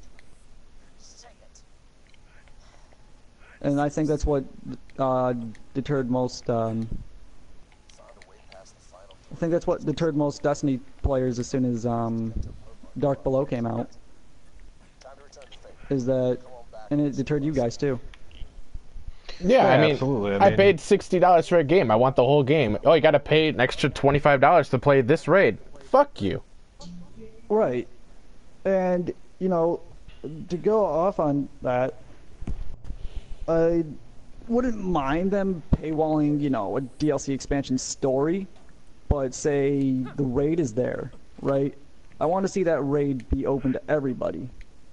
And I think that's what deterred most. I think that's what deterred most Destiny players as soon as Dark Below came out. Is that, and it deterred you guys too. Yeah, I mean, absolutely. I paid $60 for a game. I want the whole game. Oh, you got to pay an extra $25 to play this raid. Fuck you. Right. And, you know, to go off on that, I wouldn't mind them paywalling, you know, a DLC expansion story, but say the raid is there, right? I want to see that raid be open to everybody.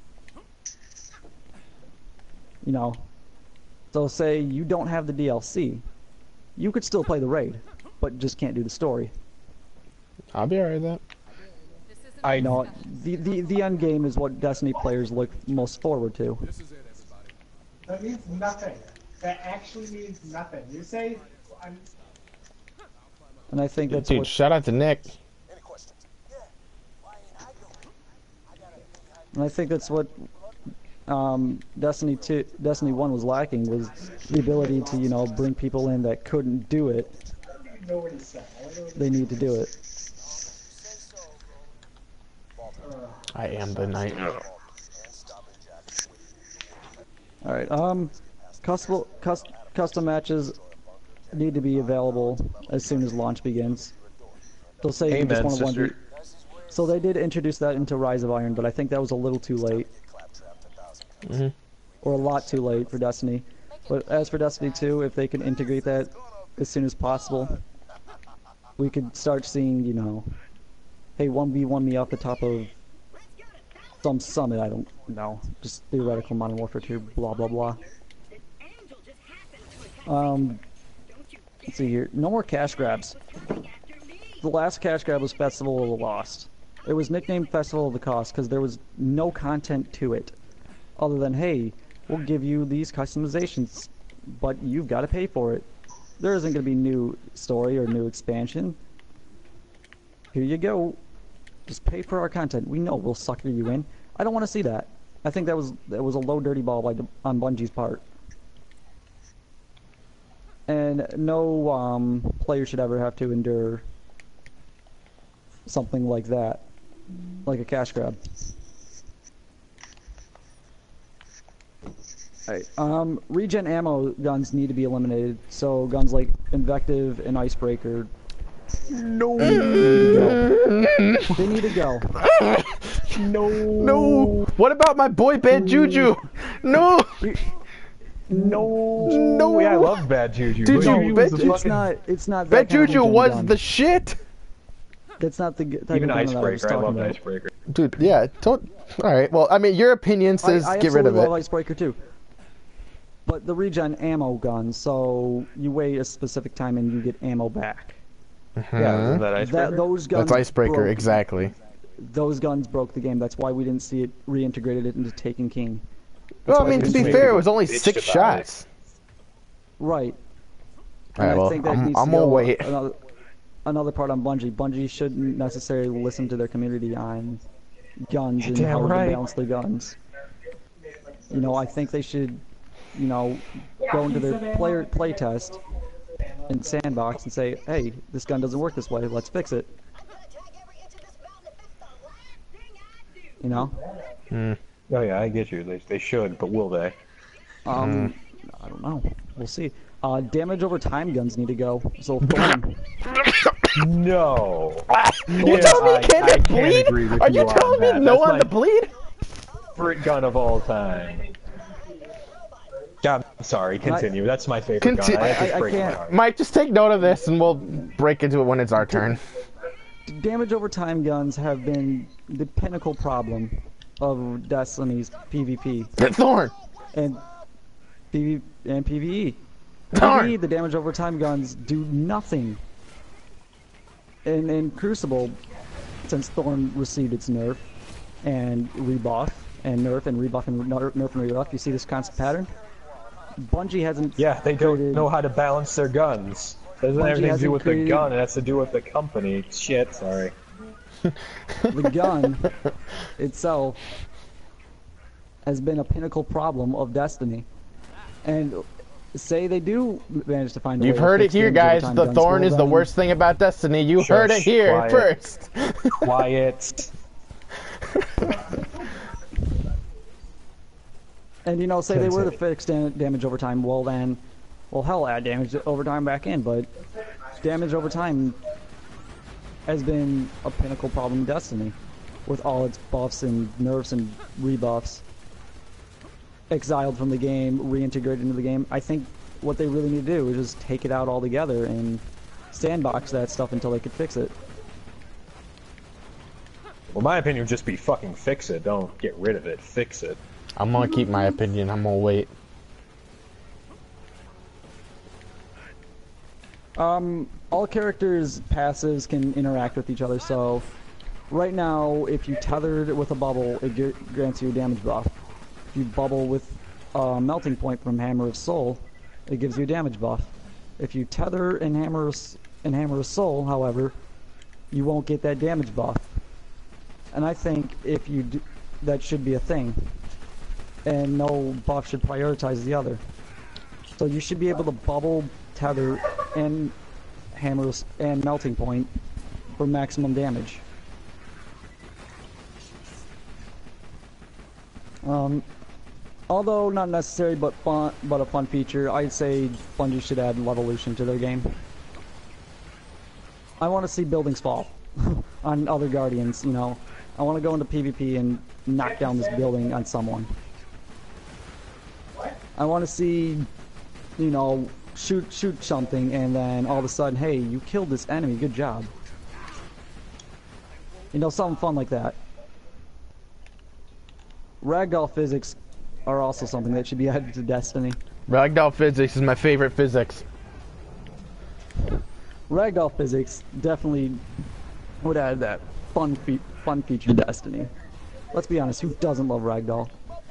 You know, so say you don't have the DLC, you could still play the raid, but just can't do the story. I'll be alright with that. I know the end game is what Destiny players look most forward to. That means nothing. That actually means nothing. You say, And I think that's Dude, what. shout out to Nick. And I think that's what Destiny 1 was lacking, was the ability to, you know, bring people in that couldn't do it. They need to do it. I am the knight. All right. Custom matches need to be available as soon as launch begins. They'll say you just want to 1v. So they did introduce that into Rise of Iron, but I think that was a little too late. Or a lot too late for Destiny. But as for Destiny 2, if they can integrate that as soon as possible, we could start seeing, you know, hey, 1v1 me off the top of some summit, I don't know. Just theoretical Modern Warfare 2, blah blah blah. Let's see here. No more cash grabs. The last cash grab was Festival of the Lost. It was nicknamed Festival of the Cost because there was no content to it. Other than, hey, we'll give you these customizations, but you've got to pay for it. There isn't going to be new story or new expansion. Here you go. Just pay for our content. We know we'll sucker you in. I don't want to see that. I think that was a low dirty ball on Bungie's part. And no player should ever have to endure something like that, like a cash grab. Regen ammo guns need to be eliminated. So guns like Invective and Icebreaker. No. They need to go. No. No. What about my boy Bad Juju? No. No. No. Yeah, I love Bad Juju. Dude, Bad you Juju bet was the you- fucking... It's not. Bad That kind of Juju regen was gun. the shit. That's not the type Even of gun that I was Icebreaker. I talking loved about. Icebreaker. Dude, yeah, don't. All right. Well, I mean, your opinion says I get rid of absolutely it. love Icebreaker too. But the regen ammo gun, so you wait a specific time and you get ammo back. Yeah, isn't that Icebreaker? Those guns. That's Icebreaker, broke- exactly. Those guns broke the game. That's why we didn't see it reintegrated it into Taken King. Well, I why mean, they to just be made fair, it it was only bitched 6 about it. shots. Right. All right, And well, I think that I'm needs to gonna go wait. Another part on Bungie. Bungie shouldn't necessarily listen to their community on guns and Damn how right. to balance their guns. You know, I think they should, you know, go into their play test and sandbox and say, hey, this gun doesn't work this way, let's fix it. You know? Oh yeah, I get you. They should, but will they? I don't know. We'll see. Damage over time guns need to go. So Thorn. No. You telling me I you can't can't bleed? agree with Are you you on telling me that. no That's on the bleed? Favorite gun of all time. God, I'm sorry. Continue. That's my favorite gun. I have to I break my can't- heart. Mike, just take note of this, and we'll break into it when it's our turn. Damage over time guns have been the pinnacle problem of Destiny's PvP Thorn. and PvE. Darn. PvE, the damage over time guns do nothing. In Crucible, since Thorn received its nerf and rebuff and nerf and rebuff and nerf and rebuff, you see this constant pattern. Bungie hasn't. Yeah, they don't created- know how to balance their guns. Doesn't Bungie have anything to do hasn't with the created- gun. It has to do with the company. Shit, sorry. The gun itself has been a pinnacle problem of Destiny. And say they do manage to find a You've way to heard it fix here, damage over guys. time The guns, Thorn well is the then- worst thing about Destiny. You Shush, heard it here quiet. first. Quiet. And you know, say they were to fix damage over time, well then, well hell, add damage over time back in, but damage over time has been a pinnacle problem in Destiny, with all its buffs and nerfs and rebuffs. Exiled from the game, reintegrated into the game. I think what they really need to do is just take it out altogether and sandbox that stuff until they could fix it. Well, my opinion would just be fucking fix it. Don't get rid of it. Fix it. I'm gonna keep my opinion. I'm gonna wait. All characters' passives can interact with each other, so right now, if you tethered with a bubble, it grants you a damage buff. If you bubble with a melting point from Hammer of Soul, it gives you a damage buff. If you tether in Hammer of Soul, however, you won't get that damage buff. And I think if you do, that should be a thing. And no buff should prioritize the other. So you should be able to bubble, tether, and hammers and melting point for maximum damage. Although not necessary, but a fun feature, I'd say Bungie should add Levolution to their game. I want to see buildings fall on other Guardians. You know, I want to go into PvP and knock down this building on someone. I want to see, you know, shoot something, and then all of a sudden, hey, you killed this enemy, good job. You know, something fun like that. Ragdoll physics are also something that should be added to Destiny. Ragdoll physics is my favorite physics. Ragdoll physics definitely would add that fun feature to Destiny. Let's be honest, who doesn't love Ragdoll?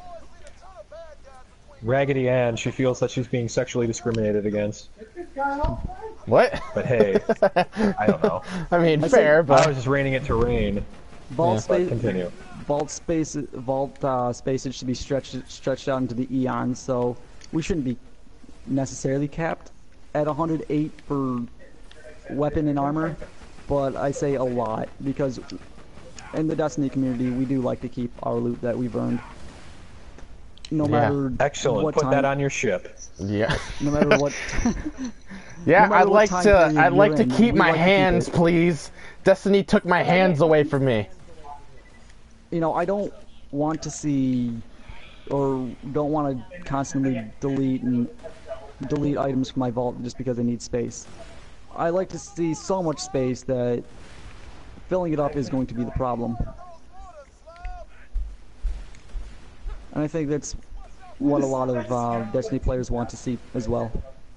Raggedy Ann, she feels that she's being sexually discriminated against. What? But hey, I don't know. I mean, I fair, I but was just raining it to rain. Vault Yeah. space, Continue. vault spaces should be stretched out into the eons, so we shouldn't be necessarily capped at 108 for weapon and armor, but I say a lot because in the Destiny community we do like to keep our loot that we've earned. no Yeah. matter Excellent. what Put time, that on your ship. Yeah. no matter what. Yeah, No matter I'd what like time to. period I'd like you're to in, keep we my like to keep hands, it. please. Destiny took my hands away from me. You know, I don't want to see, or don't want to constantly delete items from my vault just because I need space. I like to see so much space that filling it up is going to be the problem. And I think that's what a lot of Destiny players want to see as well.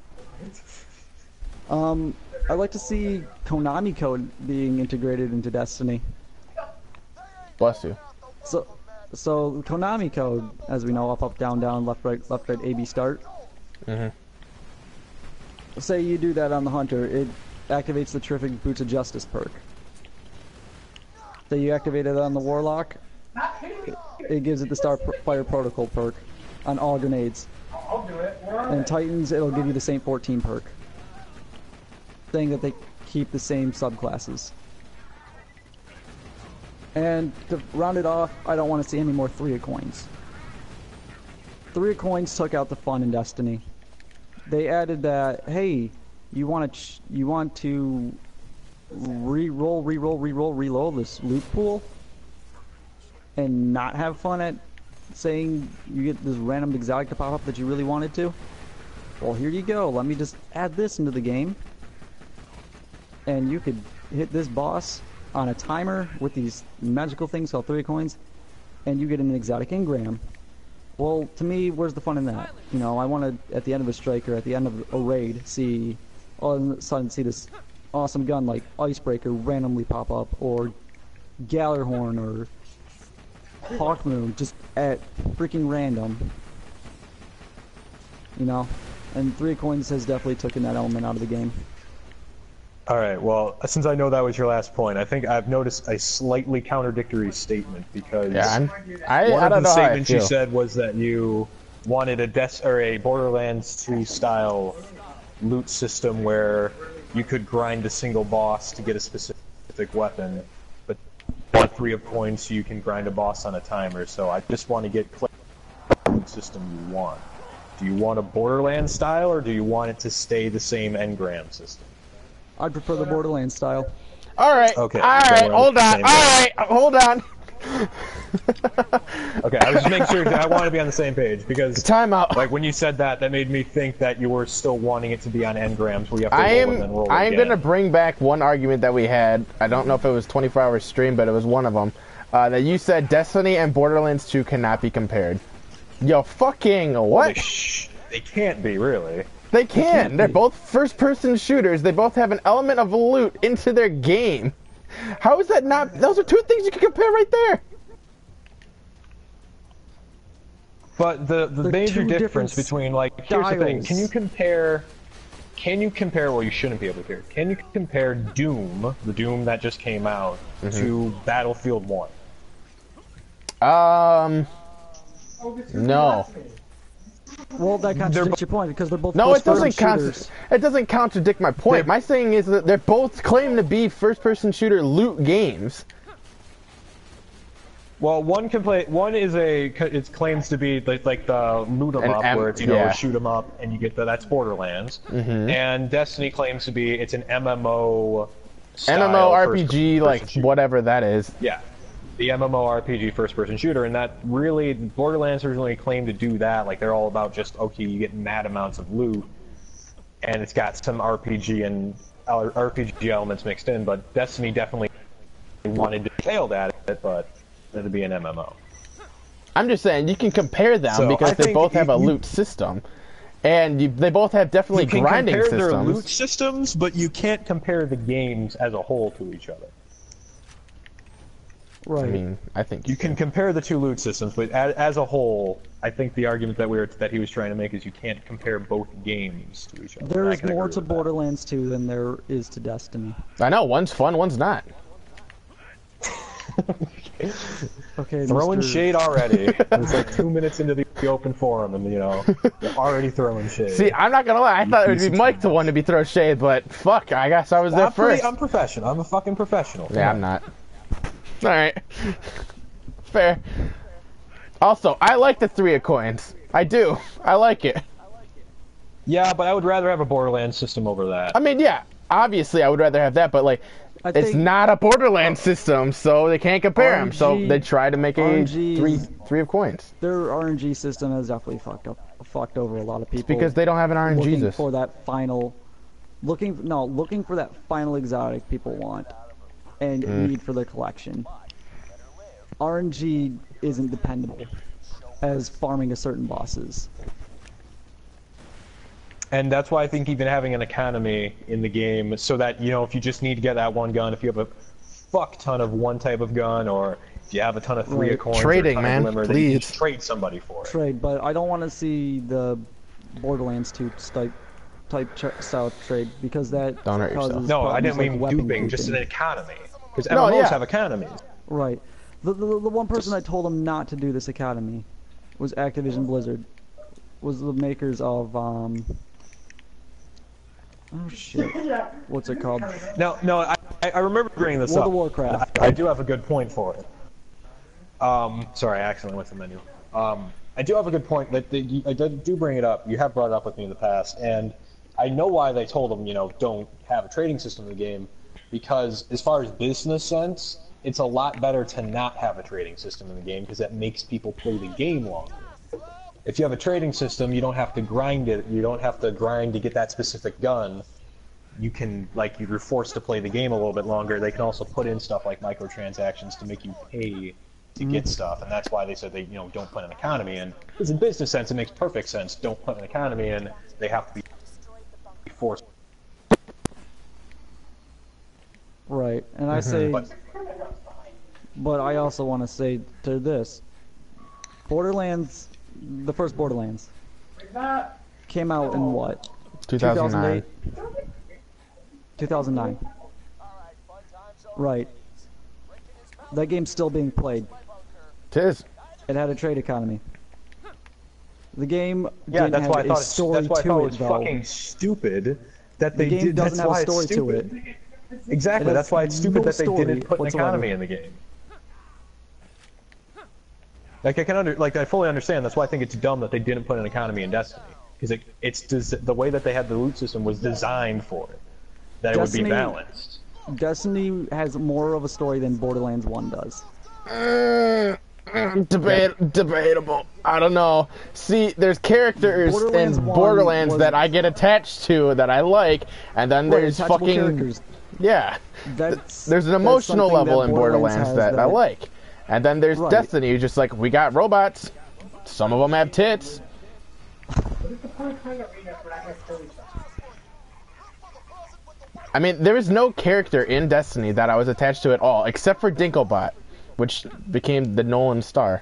I'd like to see Konami code being integrated into Destiny. Bless you. So Konami code, as we know, up, down, down, left, right, A, B, start. Mhm. Say you do that on the Hunter, it activates the Terrific Boots of Justice perk. Say you activate it on the Warlock, it gives it the Starfire Protocol perk on all grenades. I'll do it. Where are And they? Titans, it'll give you the Saint 14 perk. Saying that they keep the same subclasses. And to round it off, I don't want to see any more 3 of coins. 3 of coins took out the fun in Destiny. They added that, hey, you want to reload this loot pool and not have fun at saying you get this random exotic to pop up that you really wanted to? Well, here you go. Let me just add this into the game. And you could hit this boss on a timer with these magical things called 3 coins, and you get an exotic engram. Well, to me, where's the fun in that? You know, I want to, at the end of a strike or at the end of a raid, see, all of a sudden see this awesome gun like Icebreaker randomly pop up, or Gallarhorn, or Hawkmoon, just at freaking random. You know? And 3 coins has definitely taken that element out of the game. All right. Well, since I know that was your last point, I think I've noticed a slightly contradictory statement because Yeah, one I of don't the know how I statements you feel. said was that you wanted a Borderlands 2 style loot system where you could grind a single boss to get a specific weapon, but want 3 of coins so you can grind a boss on a timer. So I just want to get clarity on the loot system you want. Do you want a Borderlands style, or do you want it to stay the same engram system? I'd prefer the Borderlands style. All right. Okay, All then right. we're on Hold the on. same All page. right. Hold on. Okay, I was just making sure. I want to be on the same page because, Time out. like, when you said that, that made me think that you were still wanting it to be on engrams where you have to I roll and then roll am again. gonna bring back one argument that we had. I don't know if it was 24-hour stream, but it was one of them. That you said Destiny and Borderlands 2 cannot be compared. Yo, fucking Well, what? they can't be, really. They can. They're both first-person shooters. They both have an element of loot into their game. How is that not? Those are 2 things you can compare right there. But the They're major 2 difference different between, like, here's the thing. styles. Can you compare, well, you shouldn't be able to compare. Can you compare Doom, the Doom that just came out, to Battlefield 1? No. Well, that contradicts your point because they're both No, it doesn't first-person shooters. it doesn't contradict my point. My saying is that they're both claim to be first-person shooter loot games. Well, one is it claims to be like the loot 'em An up, M- where it's yeah. a shoot 'em up and you get that's Borderlands, Mm-hmm. and Destiny claims to be it's an MMO style MMORPG, like first-person shooter. whatever that is. Yeah, the MMORPG first-person shooter, and that really Borderlands originally claimed to do that. Like they're all about just you get mad amounts of loot, and it's got some RPG and RPG elements mixed in. But Destiny definitely wanted to failed at it, but it'd be an MMO. I'm just saying you can compare them So, because I they think both have a you- loot system, and they both have definitely You can grinding compare their systems. loot systems, but you can't compare the games as a whole to each other. Right. I mean, I think You can compare the 2 loot systems, but as a whole, I think the argument that he was trying to make is you can't compare both games to each other. There I is can more agree to with that. Borderlands 2 than there is to Destiny. I know one's fun, one's not. Okay, Throwing Mr. shade already. It's like 2 minutes into the open forum, and you're already throwing shade. See, I'm not gonna lie. I thought it would be piece of Mike the one to be throw shade, but fuck, I guess I was there first. I'm professional. I'm a fucking professional. Yeah, I'm not. All right, fair. Also, I like the 3 of coins. I do. I like it. Yeah, but I would rather have a Borderlands system over that. I mean, yeah, obviously I would rather have that, but like, it's not a Borderlands system, so they can't compare them. So they try to make a three of coins. Their RNG system has definitely fucked over a lot of people. It's because they don't have an RNG looking system. for that final, looking for that final exotic people want and need for their collection. RNG isn't dependable as farming a certain bosses. And that's why I think even having an economy in the game, so that, you know, if you just need to get that one gun, if you have a fuck ton of one type of gun, or if you have a ton of 3 of coins, trading, or a ton man, of glimmer, then you just trade somebody for it. Trade, but I don't want to see the Borderlands 2 style trade, because that don't hurt yourself. No, I didn't mean duping, just an economy. Because MMOs have economies. Right. The one person I told him not to do this economy was Activision Blizzard. Was the makers of oh shit. What's it called? No, I remember bringing this World up. of Warcraft. I do have a good point for it. Sorry, I accidentally went to the menu. I do have a good point that I do bring it up. You have brought it up with me in the past, and I know why they told them, you know, don't have a trading system in the game, because as far as business sense, it's a lot better to not have a trading system in the game, because that makes people play the game longer. If you have a trading system, you don't have to grind it. You don't have to grind to get that specific gun. You can, like, you're forced to play the game a little bit longer. They can also put in stuff like microtransactions to make you pay to get stuff, and that's why they said they, you know, don't put an economy in. Because in business sense, it makes perfect sense. Don't put an economy in. They have to be forced. Right, and I say, but I also want to say to this, Borderlands, the first Borderlands, came out in what? 2009. 2009. Right. That game's still being played. It is. It had a trade economy. The game Yeah, didn't that's have why I a thought story that's why I to thought it it, was though. fucking stupid that they The game did. doesn't That's have a why story it's to stupid. it. Exactly. It That's has why it's stupid no that they story didn't put an whatsoever. economy in the game. Like I fully understand. That's why I think it's dumb that they didn't put an economy in Destiny, because the way that they had the loot system was designed for it, that it would be balanced. Destiny has more of a story than Borderlands 1 does. Debatable. I don't know. See, there's characters Borderlands in 1 Borderlands was- that I get attached to that I like, and then there's attachable fucking characters. yeah. That's There's an that's emotional something level that in Borderlands has that I like, and then there's Right. Destiny. You're just like, we got robots. Some of them have tits. I mean, there is no character in Destiny that I was attached to at all, except for Dinklebot, which became the Nolan star.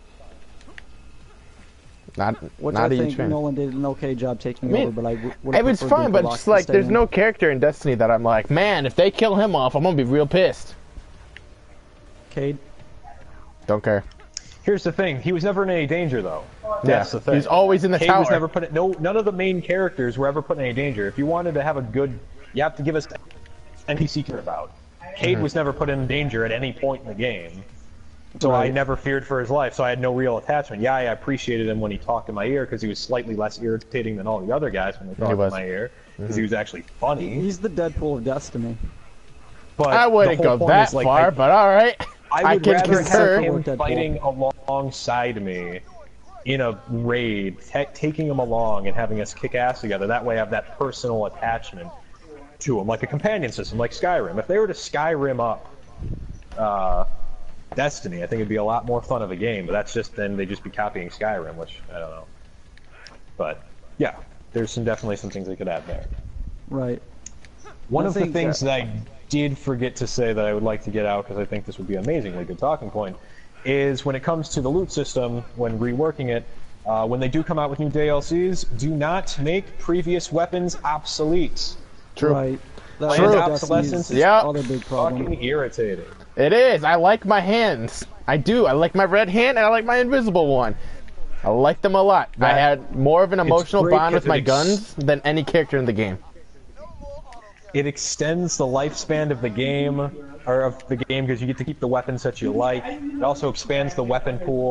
Which not I a huge think fan. Nolan did an okay job taking I mean, over, but I would. It was fun, but just like, there's no character in Destiny that I'm like, man, if they kill him off, I'm gonna be real pissed. Cade. Don't care. Here's the thing: he was never in any danger, though. Yeah, That's the thing. he's always in the Cade tower. was never put in, none of the main characters were ever put in any danger. If you wanted to have a good, you have to give us NPC care about. Cade was never put in danger at any point in the game, so I never feared for his life. So I had no real attachment. Yeah, I appreciated him when he talked in my ear because he was slightly less irritating than all the other guys when they talked in my ear, because he was actually funny. He's the Deadpool of Destiny. But I wouldn't the whole go point that is, like, far, but all right. I would can rather concur. have him fighting alongside me in a raid, taking him along and having us kick ass together. That way I have that personal attachment to him, like a companion system, like Skyrim. If they were to Skyrim up Destiny, I think it'd be a lot more fun of a game, but that's just, then they'd just be copying Skyrim, which, I don't know. But, yeah, there's definitely some things they could add there. Right. One of the things that I did forget to say that I would like to get out, because I think this would be an amazingly good talking point, is when it comes to the loot system, when reworking it, when they do come out with new DLCs, do not make previous weapons obsolete. True. Right. That Planned was obsolescence Destiny's is other big problem. fucking irritating. It is. I like my hands. I do. I like my red hand and I like my invisible one. I like them a lot. I had more of an emotional great bond with 'cause my it guns than any character in the game. It extends the lifespan of the game, because you get to keep the weapons that you like. It also expands the weapon pool.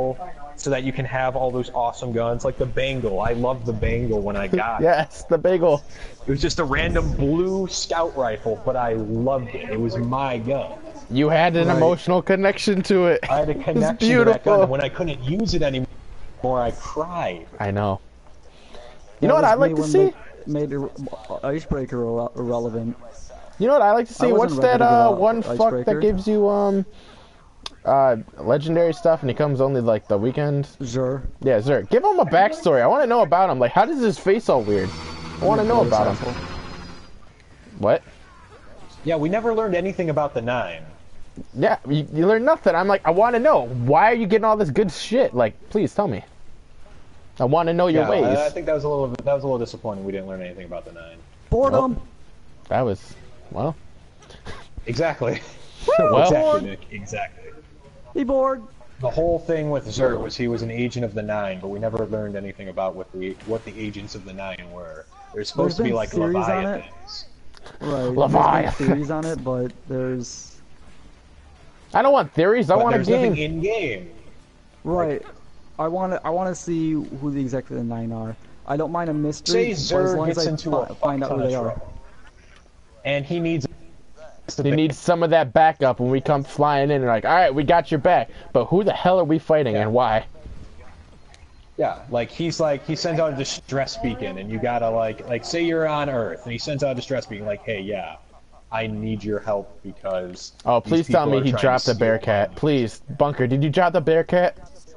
so that you can have all those awesome guns, like the Bengal. I loved the Bengal when I got it. Yes, the bagel. It was just a random blue scout rifle, but I loved it. It was my gun. You had an Right. emotional connection to it. I had a It's connection to that gun, beautiful. and when I couldn't use it anymore, I cried. I know. You know what I'd like to see? Made Icebreaker irrelevant. You know what I like to see? I What's wasn't ready that to give out one fuck that Icebreaker. gives you legendary stuff and he comes only like the weekend? Sure. Yeah, Zerg. Give him a backstory. I want to know about him. Like, how does his face all weird? I want to know about him. What? Yeah, we never learned anything about the 9. Yeah, you learn nothing. I'm like, I want to know. Why are you getting all this good shit? Like, please tell me. I want to know your ways. I think that was a little disappointing. We didn't learn anything about the 9. Boredom. That was, well, Exactly. well. Exactly, Nick. Exactly. Be bored. The whole thing with Zert was he was an agent of the 9, but we never learned anything about what the agents of the 9 were. They're supposed to be been like theories on it. Leviathans. Right. Leviathan. There's been theories on it, but there's I don't want theories. I But want a there's game. nothing in game. right. I want to see who the exactly the 9 are. I don't mind a mystery, Say but as Zerg long as gets I into a find out who they are. trouble, and he needs. He needs some of that backup when we come flying in and like, all right, we got your back. But who the hell are we fighting and why? Yeah, like he sends out a distress beacon, and you gotta like say you're on Earth, and he sends out a distress beacon, like, hey, yeah, I need your help because. Oh, these please tell people me are he trying to dropped the steal Bearcat. money. Please, Bunker, did you drop the Bearcat?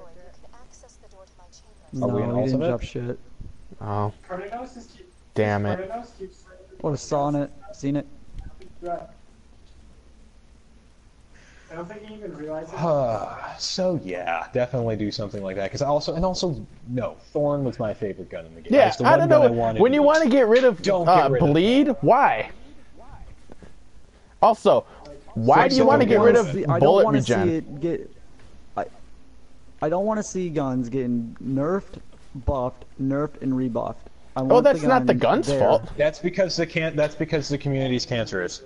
No, we in he didn't Ultimate? drop shit. Oh, Cardenos is keep. damn it. Cardenos keeps. Would have saw it, seen it. Right. I don't think he even realizes. So yeah, definitely do something like that. Because also no, Thorn was my favorite gun in the game. Yeah, It's the I one don't gun know. I wanted When you most. want to get rid of, Don't get rid of Bleed, why? Also, why do you want to get rid of I don't bullet want to see regen? it get. I don't want to see guns getting nerfed, buffed, nerfed, and rebuffed. I Oh, want that's not the guns gun's there. fault. That's because the community's cancerous.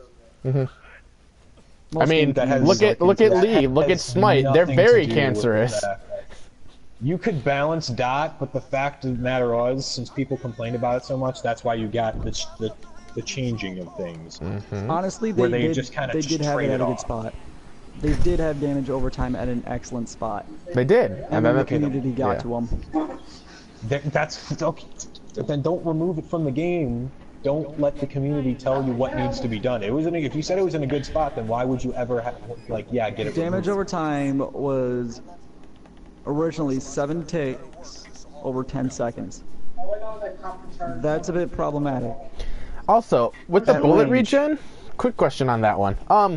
I mean, That has look at nothing Lee, look at has Smite. They're nothing to very do with cancerous. that. You could balance Dot, but the fact of the matter was, since people complained about it so much, that's why you got the changing of things. Honestly, Where they they did. just kinda They just did have it trade at it a good off. spot. They did have damage over time at an excellent spot, They did, and then the then community got yeah. to them. That's okay. Then don't remove it from the game. Don't let the community tell you what needs to be done. If you said it was in a good spot, then why would you ever get it? Damage removed? over time was originally 7 ticks over 10 seconds. All I know is that copper charge. That's a bit problematic. Also, with the At bullet range. regen, quick question on that one.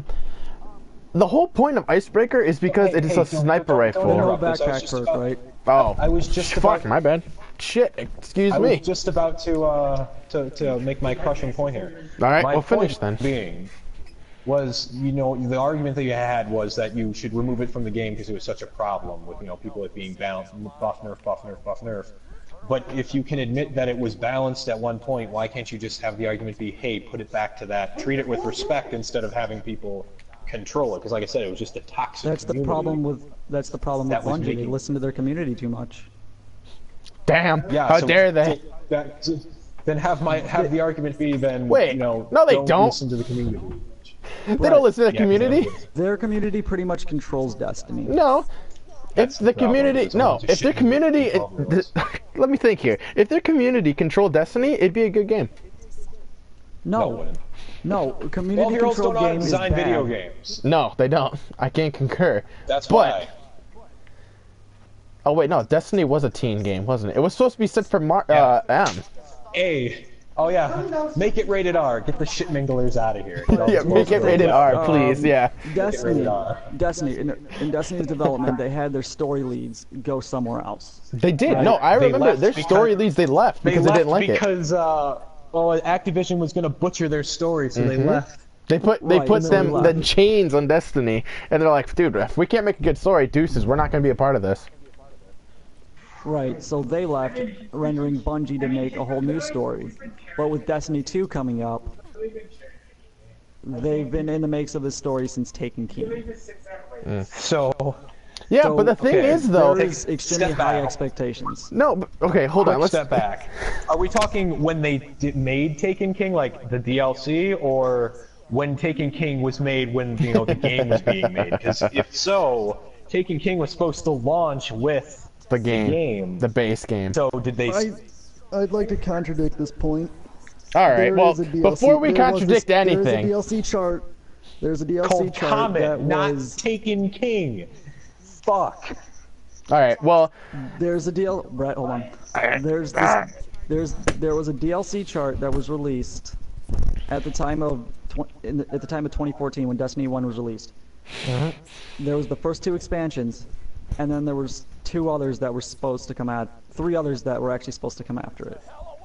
The whole point of Icebreaker is because it is a sniper don't rifle. The no interrupt us. I was backpack just perk, about- right? Oh, I was just fuck, about- my bad. Shit, excuse I me. was just about to make my crushing point here. All right, My we'll finish point then. Being was, the argument that you had was that you should remove it from the game because it was such a problem with, people it being balanced, buff, nerf, buff, nerf, buff, nerf. But if you can admit that it was balanced at one point, why can't you just have the argument be, hey, put it back to that, treat it with respect instead of having people control it? Because like I said, it was just a toxic That's the community. problem with That was Bungie. They making- listen to their community too much. Damn, Yeah, how so dare they? Then have the argument be then, Wait, no, they don't. listen to the community. They don't listen to the Yeah, community? exactly. Their community pretty much controls Destiny. No. That's If the the problem. community, It's no, almost a if their shit community, problem. let me think here. If their community controlled Destiny, it'd be a good game. No, it No, wouldn't. no, 12-year-olds community don't controlled know how to game is design video bad. games. No, they don't. I can't concur. That's But- why. Oh wait, no, Destiny was a teen game, wasn't it? It was supposed to be set for M. A. Oh yeah, make it rated R. Get the shit minglers out of here. Yeah, make it rated R, please. Yeah. Destiny, rated R. Destiny, in Destiny's development, they had their story leads go somewhere else. They did. Right. No, I They remember left their because- story leads. They left because they didn't like it. because Activision was gonna butcher their story, so they left. They put Right, put and then them they the left. chains on Destiny, and they're like, dude, if we can't make a good story, deuces, we're not gonna be a part of this. Right, so they left, rendering Bungie to make a whole new story. But with Destiny 2 coming up, they've been in the makes of this story since Taken King. So Yeah, So, but the thing is, though, there is extremely Step high back. expectations. no. Okay, hold on. Quick Let's step back. Are we talking when they made Taken King, like the DLC, or when Taken King was made when the game was being made? Because if so, Taken King was supposed to launch with the game. the base game. So did they? I'd like to contradict this point. All right. There Well, is a DLC before we there was contradict this- anything, There's a DLC chart. There's a DLC called chart Comet, that not was. Taken King. Fuck. all right. Well, There's a deal. Brett, hold on. There was a DLC chart that was released at the time of at the time of 2014 when Destiny 1 was released. There was the first 2 expansions, and then there was 2 others that were supposed to come out. 3 others that were actually supposed to come after it.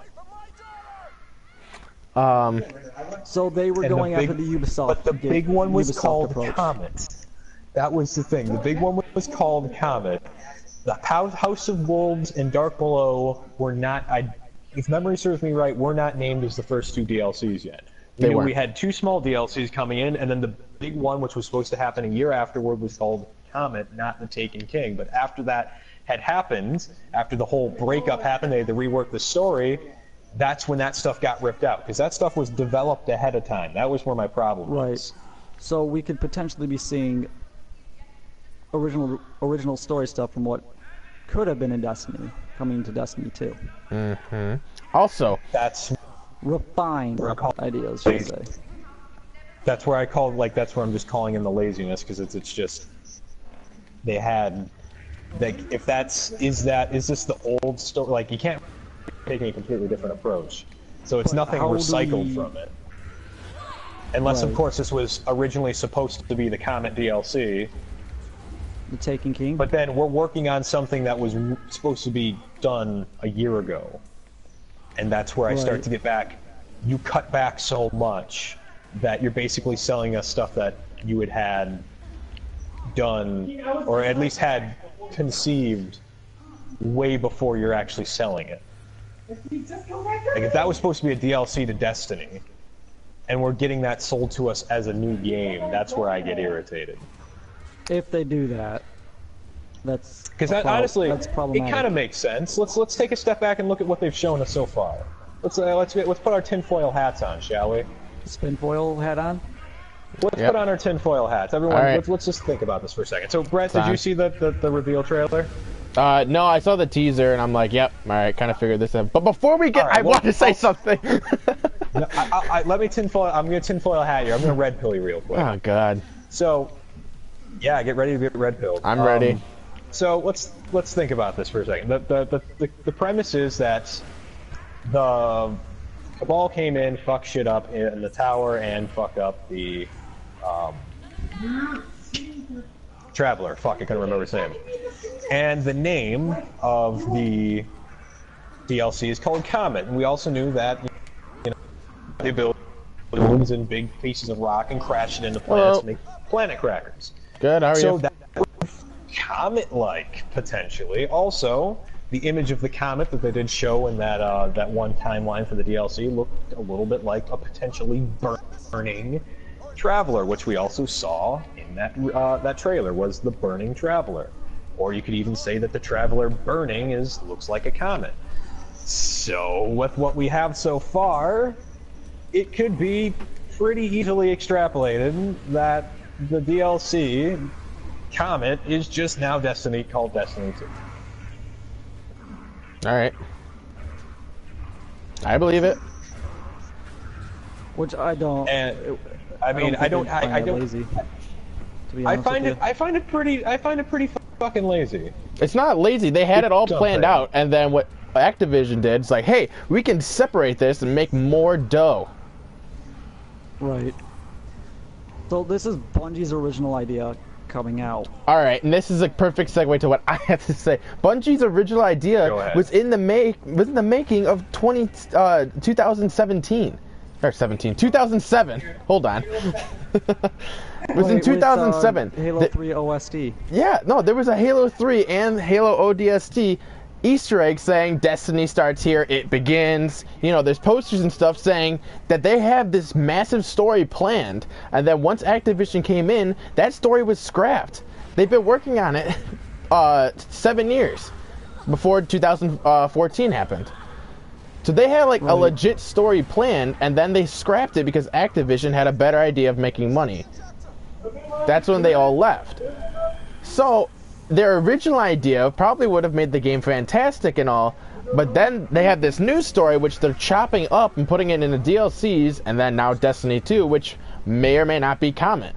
So they were And going the big- after the Ubisoft. But the big one was Ubisoft called approach. Comet. That was the thing. The big one was called Comet. The House of Wolves and Dark Below were not. If memory serves me right, were not named as the first 2 DLCs yet. They We weren't. had 2 small DLCs coming in, and then the big one, which was supposed to happen a year afterward, was called Comet, not the Taken King. But after that had happened, after the whole breakup happened, they had to rework the story. That's when that stuff got ripped out, because that stuff was developed ahead of time. That was where my problem was. Right. So we could potentially be seeing original story stuff from what could have been in Destiny coming to Destiny 2. also, That's Refined Recall- ideas, should I say. that's where I call that's where I'm just calling in the laziness, because it's just they had if is this the old story? Like, you can't take a completely different approach, so it's But nothing how do recycled we- from it, unless of Right. course this was originally supposed to be the Comet DLC. The Taken King. But then we're working on something that was supposed to be done a year ago. And that's where I start Right. to get back. You cut back so much that you're basically selling us stuff that you had done, or at least had conceived way before you're actually selling it. Like, if that was supposed to be a DLC to Destiny, and we're getting that sold to us as a new game, that's where I get irritated. If they do that, that's Because honestly, honestly, that's it problematic. kind of makes sense. Let's take a step back and look at what they've shown us so far. Let's put our tinfoil hats on, shall we? Spinfoil hat on. Let's Yep. put on our tinfoil hats. Everyone, All right. let's just think about this for a second. So, Brett, did Fine. you see the reveal trailer? no, I saw the teaser and I'm like, yep, all right, kind of figured this out. But before we get, All right, I well, want to say something. No, let me tinfoil. I'm gonna tinfoil hat you. I'm gonna red pill you real quick. Oh God, So, yeah, get ready to get red pilled. I'm ready. So let's think about this for a second. The premise is that the Cabal came in, fuck shit up in the tower, and fuck up the Traveler. Fuck, I couldn't remember his name. And the name of the DLC is called Comet. And we also knew that they build balloons in big pieces of rock and crash it into planets to make planet crackers. good. How are So you? that Comet-like, potentially. Also, the image of the comet that they did show in that one timeline for the DLC looked a little bit like a potentially burning Traveler, which we also saw in that trailer, was the burning Traveler. Or you could even say that the Traveler burning looks like a comet. So, with what we have so far, it could be pretty easily extrapolated that the DLC Comet is just now Destiny, called Destiny 2. All right, I believe it. Which I don't. And I mean, I don't. Lazy, to be I honest find with it. I find it pretty fucking lazy. It's not lazy. They had it all Don't planned think. out, and then what Activision did, it's like, hey, we can separate this and make more dough. you. Right. So this is Bungie's original idea coming out. All right, and this is a perfect segue to what I have to say. Bungie's original idea Go ahead. was in the making of 2017 or 2007. Hold on. It was in Wait, 2007. With, Halo 3 OST. Yeah, no, there was a Halo 3 and Halo ODST Easter egg saying Destiny starts here, it begins. You know, there's posters and stuff saying that they have this massive story planned, and then once Activision came in, that story was scrapped. They've been working on it 7 years before 2014 happened. So they had like a legit story planned, and then they scrapped it because Activision had a better idea of making money. That's when they all left. So their original idea probably would have made the game fantastic and all, but then they have this new story which they're chopping up and putting it in the DLCs, and then now Destiny 2, which may or may not be Comet.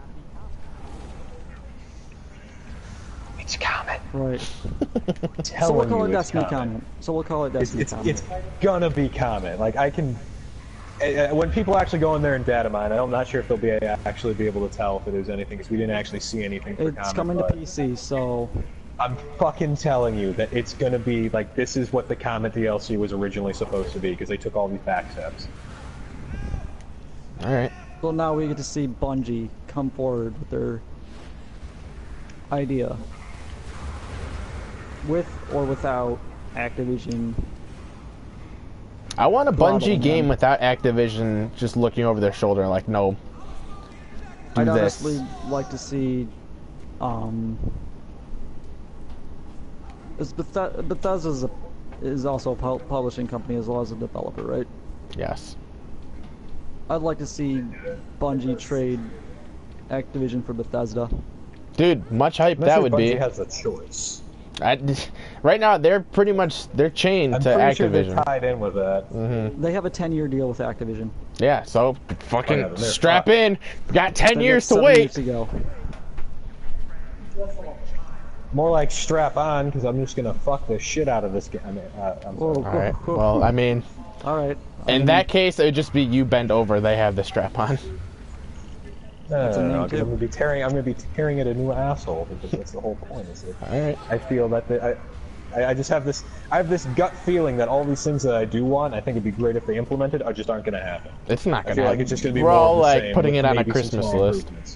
It's Comet. Right. So we'll call it Destiny Comet. So we'll call it Destiny Comet. It's gonna be Comet. Like, I can... when people actually go in there and data mine, I'm not sure if they'll actually be able to tell if there's anything, because we didn't actually see anything for Comet. It's coming to PC, so... I'm fucking telling you that it's gonna be, like, this is what the Comet DLC was originally supposed to be, because they took all these back steps. Alright. Well, now we get to see Bungie come forward with their idea. With or without Activision. I want a Bungie Throttling game them. without Activision just looking over their shoulder like, no. Do I'd this. honestly like to see, Bethesda is also a publishing company as well as a developer, right? Yes. I'd like to see Bungie trade Activision for Bethesda. Dude, much hype that would be. Bungie has a choice. Right now, they're chained I'm to pretty sure Activision. they're tied in with that. They have a 10-year deal with Activision. Yeah, so fucking Oh, yeah, they're strap fucked. in. We got 10 They years got to 7 wait. years to go. More like strap on, because I'm just gonna fuck the shit out of this game. I mean, I'm Whoa. sorry. All right. Well, I mean, All right. in that case, it would just be you bend over. They have the strap on. No, That's a name, 'cause too. I'm gonna be tearing at a new asshole, because that's the whole point. Is that All right. I feel that I just have this. I have this gut feeling that all these things that I do want, I think it'd be great if they implemented, are just aren't gonna happen. It's not I gonna feel happen. like it's just gonna be We're more all of the like same, putting with it on a maybe some Christmas small list. improvements.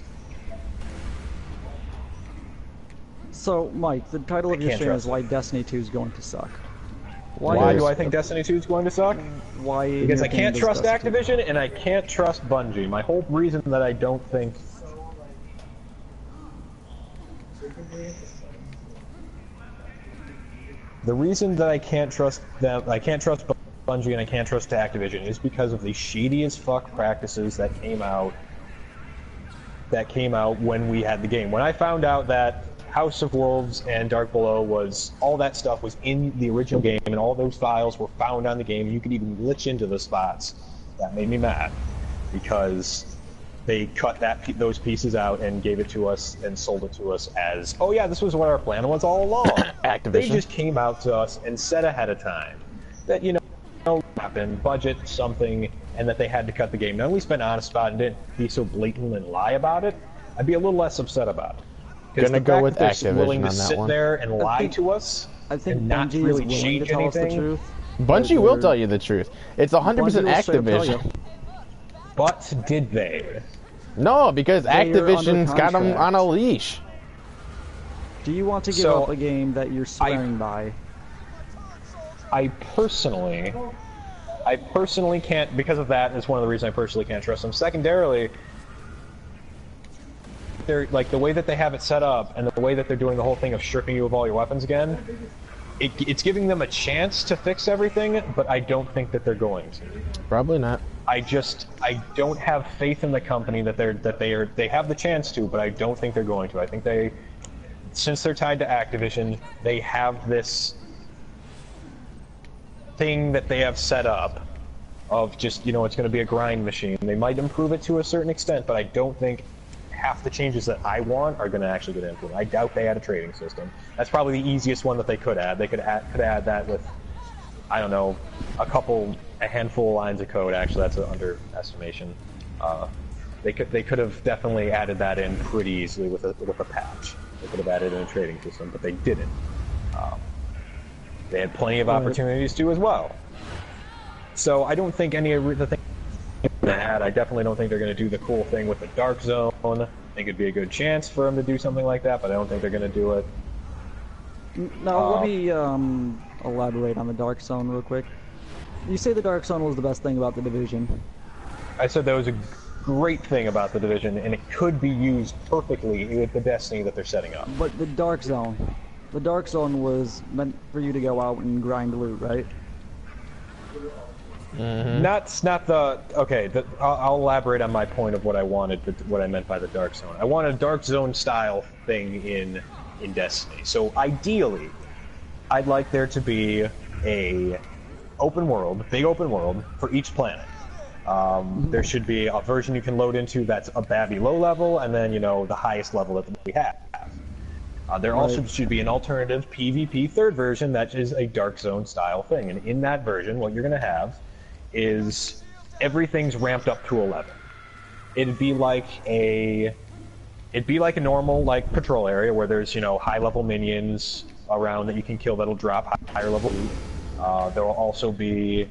So, Mike, the title of your can't stream is trust why Destiny 2 is going to suck. Why is- do I think Destiny 2 is going to suck? Why? in Because your I can't opinion, trust does Destiny 2 Activision and I can't trust Bungie. My whole reason that I don't think. The reason that I can't trust them, I can't trust Bungie and I can't trust Activision is because of the shady as fuck practices that came out. That came out when we had the game. When I found out that House of Wolves and Dark Below was all that stuff was in the original game and all those files were found on the game, you could even glitch into the spots. That made me mad because they cut those pieces out and gave it to us and sold it to us as, oh yeah, this was what our plan was all along. Activision. They just came out to us and said ahead of time that, you know, happen, budget something, and that they had to cut the game. Now, at least been honest about it and didn't be so blatant and lie about it, I'd be a little less upset about it. 'Cause Gonna the go fact with that they're Activision willing to on that sit one. there and lie think- to us I think and not Bungie really is willing to change tell us the anything. truth. Bungie will they're- tell you the truth. It's 100% Bungie will straight up tell Activision. you. But did they? No, because They are under Activision's got them contract. on a leash. Do you want to give So, up a game that you're swearing by? I personally can't, because of that is one of the reasons I personally can't trust them. Secondarily, they're like the way that they have it set up and the way that they're doing the whole thing of stripping you of all your weapons again. It's giving them a chance to fix everything, but I don't think that they're going to. Probably not. I don't have faith in the company that they have the chance to, but I don't think they're going to. I think since they're tied to Activision, they have this thing that they have set up of just, you know, it's going to be a grind machine. They might improve it to a certain extent, but I don't think half the changes that I want are going to actually get implemented. I doubt they had a trading system. That's probably the easiest one that they could add. They could add that with, I don't know, a handful of lines of code. Actually, that's an underestimation. They could have definitely added that in pretty easily with a patch. They could have added in a trading system, but they didn't. They had plenty of opportunities to as well. So I don't think any of the things they had. I definitely don't think they're going to do the cool thing with the Dark Zone. I think it'd be a good chance for them to do something like that, but I don't think they're going to do it. Now, let me elaborate on the Dark Zone real quick. You say the Dark Zone was the best thing about the Division. I said that was great thing about the Division, and it could be used perfectly with the Destiny that they're setting up. But the Dark Zone. The Dark Zone was meant for you to go out and grind loot, right? Not the okay. I'll elaborate on my point of what I wanted, what I meant by the Dark Zone. I want a Dark Zone style thing in Destiny. So ideally, I'd like there to be a big open world for each planet. There should be a version you can load into that's a Babby low level, and then the highest level that we have. There also should be an alternative PvP third version that is a Dark Zone style thing, and in that version, what you're going to have is everything's ramped up to 11. It'd be like a normal patrol area where there's high level minions around that you can kill that'll drop higher level loot. There will also be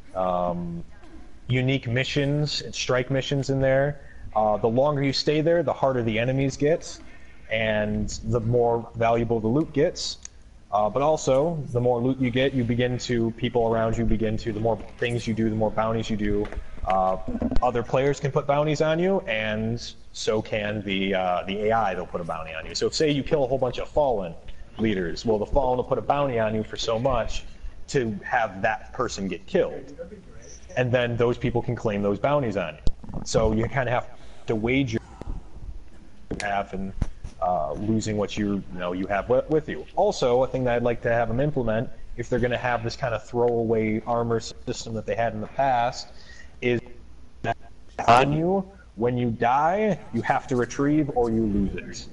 unique missions and strike missions in there. The longer you stay there, the harder the enemies get, and the more valuable the loot gets. But also, the more loot you get, people around you begin to, the more things you do, the more bounties you do. Other players can put bounties on you, and so can the AI. They'll put a bounty on you. So say you kill a whole bunch of Fallen leaders, well, the Fallen will put a bounty on you for so much to have that person get killed. And then those people can claim those bounties on you. So you kind of have to wage your half and losing what you have with you. Also, a thing that I'd like to have them implement, if they're going to have this kind of throwaway armor system that they had in the past, is that on you, when you die, you have to retrieve or you lose it.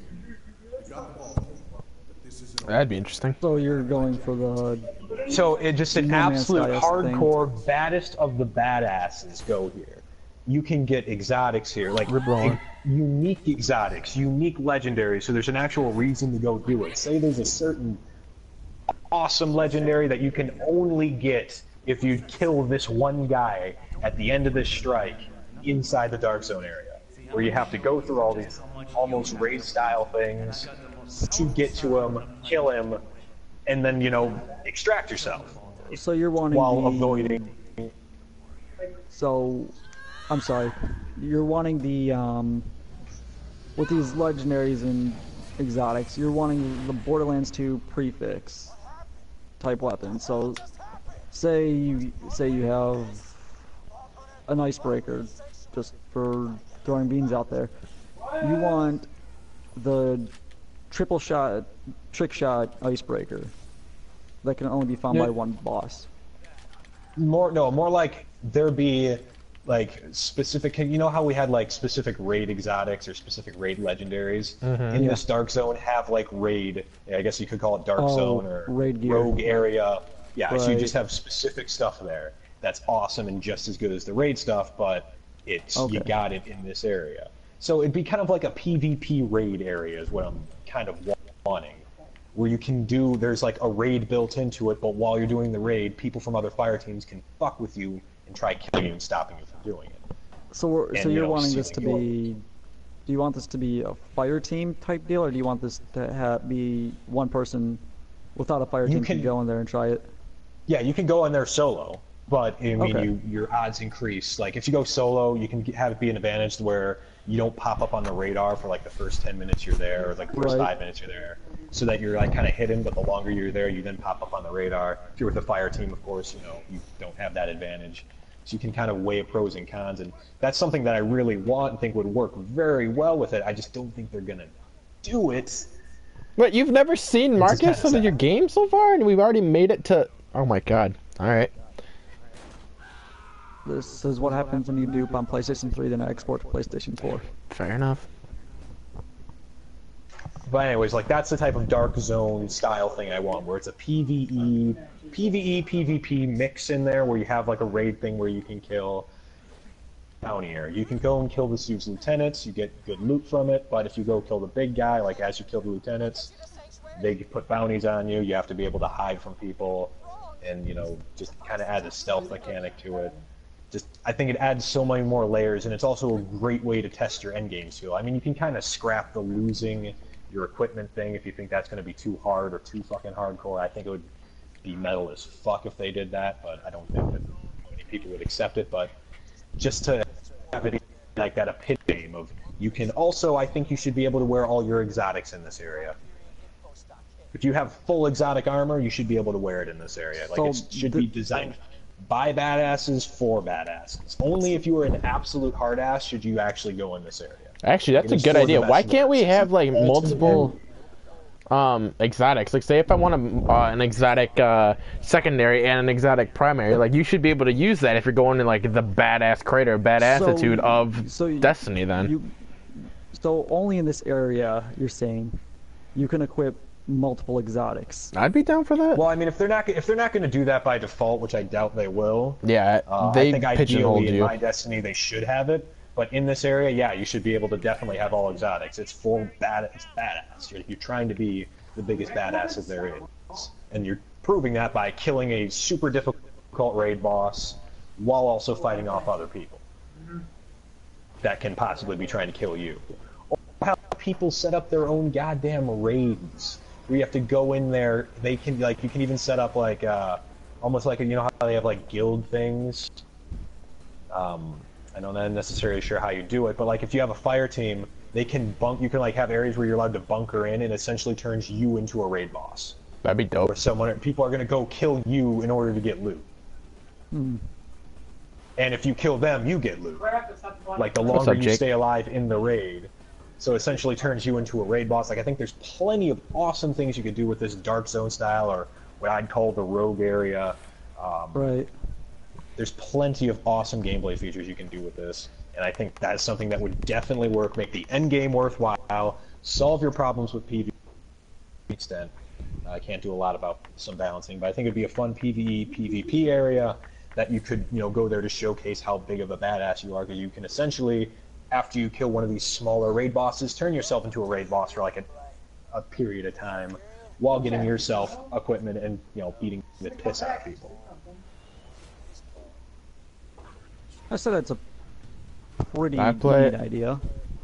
That'd be interesting. So you're going for the... So it just an No Man's absolute Sky hardcore baddest of the badasses go here. You can get exotics here, like unique exotics, unique legendaries. So there's an actual reason to go do it. Say there's a certain awesome legendary that you can only get if you kill this one guy at the end of this strike inside the Dark Zone area, where you have to go through all these almost raid-style things to get to him, kill him, and then extract yourself. So you're wanting while avoiding. So, I'm sorry. You're wanting the with these legendaries and exotics. You're wanting the Borderlands 2 prefix type weapon. So, say you have an icebreaker, just for throwing beans out there. You want the trick shot icebreaker that can only be found by one boss. More like there be specific. You know how we had specific raid exotics or specific raid legendaries in this Dark Zone have raid. I guess you could call it Dark Zone or raid gear. Rogue area. Yeah, right. So you just have specific stuff there that's awesome and just as good as the raid stuff, but you got it in this area. So it'd be kind of like a PvP raid area is what I'm kind of wanting, where you can do, there's a raid built into it, but while you're doing the raid, people from other fire teams can fuck with you and try killing you and stopping you from doing it. So you're wanting this to be, do you want this to be a fire team type deal, or do you want this to be one person without a fire team can go in there and try it? Yeah, you can go in there solo, but your odds increase. If you go solo, you can have it be an advantage where you don't pop up on the radar for the first 10 minutes you're there, or the first 5 minutes you're there, so that you're kind of hidden. But the longer you're there, you then pop up on the radar. If you're with a fire team, of course, you don't have that advantage. So you can kind of weigh pros and cons, and that's something that I really want and think would work very well with it. I just don't think they're gonna do it. But you've never seen Marcus some of your games so far, and we've already made it to. Oh my god! All right. This is what happens when you dupe on PlayStation 3, then export to PlayStation 4. Fair enough. But anyways, that's the type of Dark Zone style thing I want, where it's a PvE, PvP mix in there, where you have a raid thing where you can kill bountier. You can go and kill the Suits lieutenants, you get good loot from it, but if you go kill the big guy, as you kill the lieutenants, they put bounties on you, you have to be able to hide from people, and just kind of add a stealth mechanic to it. I think it adds so many more layers, and it's also a great way to test your endgame skill. I mean, you can kind of scrap the losing your equipment thing if you think that's going to be too hard or too fucking hardcore. I think it would be metal as fuck if they did that, but I don't think that many people would accept it. But just to have it like that epitome of. You can also, I think, you should be able to wear all your exotics in this area. If you have full exotic armor, you should be able to wear it in this area. Like So it should be designed by badasses for badasses. Only if you are an absolute hard ass should you actually go in this area. Actually, that's a good idea. Why can't we have like multiple exotics? Like, say if I want an exotic secondary and an exotic primary, like you should be able to use that if you're going in like the badass crater, badassitude of Destiny. Then. So only in this area, you're saying, you can equip multiple exotics. I'd be down for that. Well, I mean, if they're not going to do that by default, which I doubt they will. Yeah, they I think pigeonholed ideally in you. My Destiny they should have it, but in this area, yeah, you should be able to definitely have all exotics. It's full badass. You're trying to be the biggest badass that there is, and you're proving that by killing a super difficult raid boss while also fighting off other people that can possibly be trying to kill you. Or how people set up their own goddamn raids. Where you have to go in there, they can you can even set up like almost like you know how they have like guild things. I'm not necessarily sure how you do it, but like if you have a fire team, they can you can like have areas where you're allowed to bunker in, and essentially turns you into a raid boss. That'd be dope. Where people are gonna go kill you in order to get loot. Hmm. And if you kill them, you get loot. Like the longer you stay alive in the raid. So essentially turns you into a raid boss. Like I think there's plenty of awesome things you could do with this Dark Zone style, or what I'd call the rogue area. Right. There's plenty of awesome gameplay features you can do with this, and I think that's something that would definitely work, make the end game worthwhile, solve your problems with PvE extent. I can't do a lot about some balancing, but I think it'd be a fun PvE, PvP area that you could, go there to showcase how big of a badass you are, because you can essentially, after you kill one of these smaller raid bosses, turn yourself into a raid boss for like a period of time, while getting yourself equipment and beating the piss out of people. I said that's a pretty I neat play it. idea.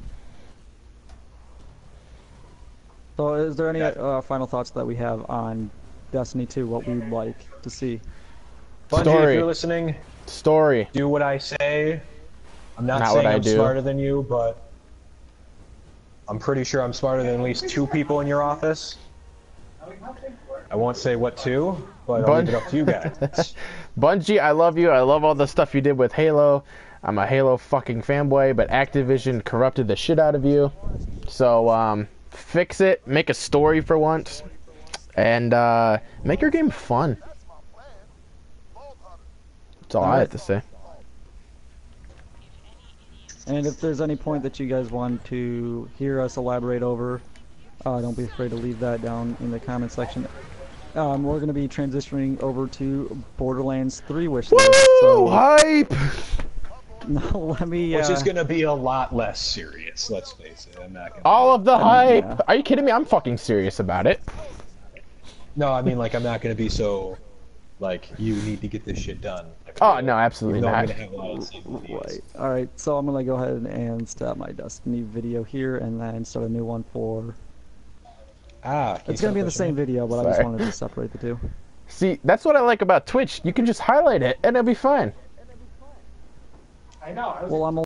So is there any final thoughts that we have on Destiny 2, what we'd like to see? Bungie, Story. if you're listening, Story. do what I say. I'm not Not saying what I I'm do. smarter than you, but I'm pretty sure I'm smarter than at least 2 people in your office. I won't say what to, but I'll leave it up to you guys. Bungie, I love you. I love all the stuff you did with Halo. I'm a Halo fucking fanboy, but Activision corrupted the shit out of you. So, fix it. Make a story for once. And, make your game fun. That's all I have to say. And if there's any point that you guys want to hear us elaborate over, don't be afraid to leave that down in the comment section. We're going to be transitioning over to Borderlands 3 wishlist. Woo! So, Hype! no, let me. Which is going to be a lot less serious, let's face it. I'm not gonna All of the hype! yeah. Are you kidding me? I'm fucking serious about it. No, I mean, like, I'm not going to be so, like, you need to get this shit done. Oh, no, absolutely Even though I'm not. gonna have a lot of the same ideas. Right. Alright, so I'm going to go ahead and stop my Destiny video here and then start a new one for. It's going to be in the same video, but I just Sorry. wanted to separate the two. See, that's what I like about Twitch. You can just highlight it, and it'll be fine. I know. Well, I'm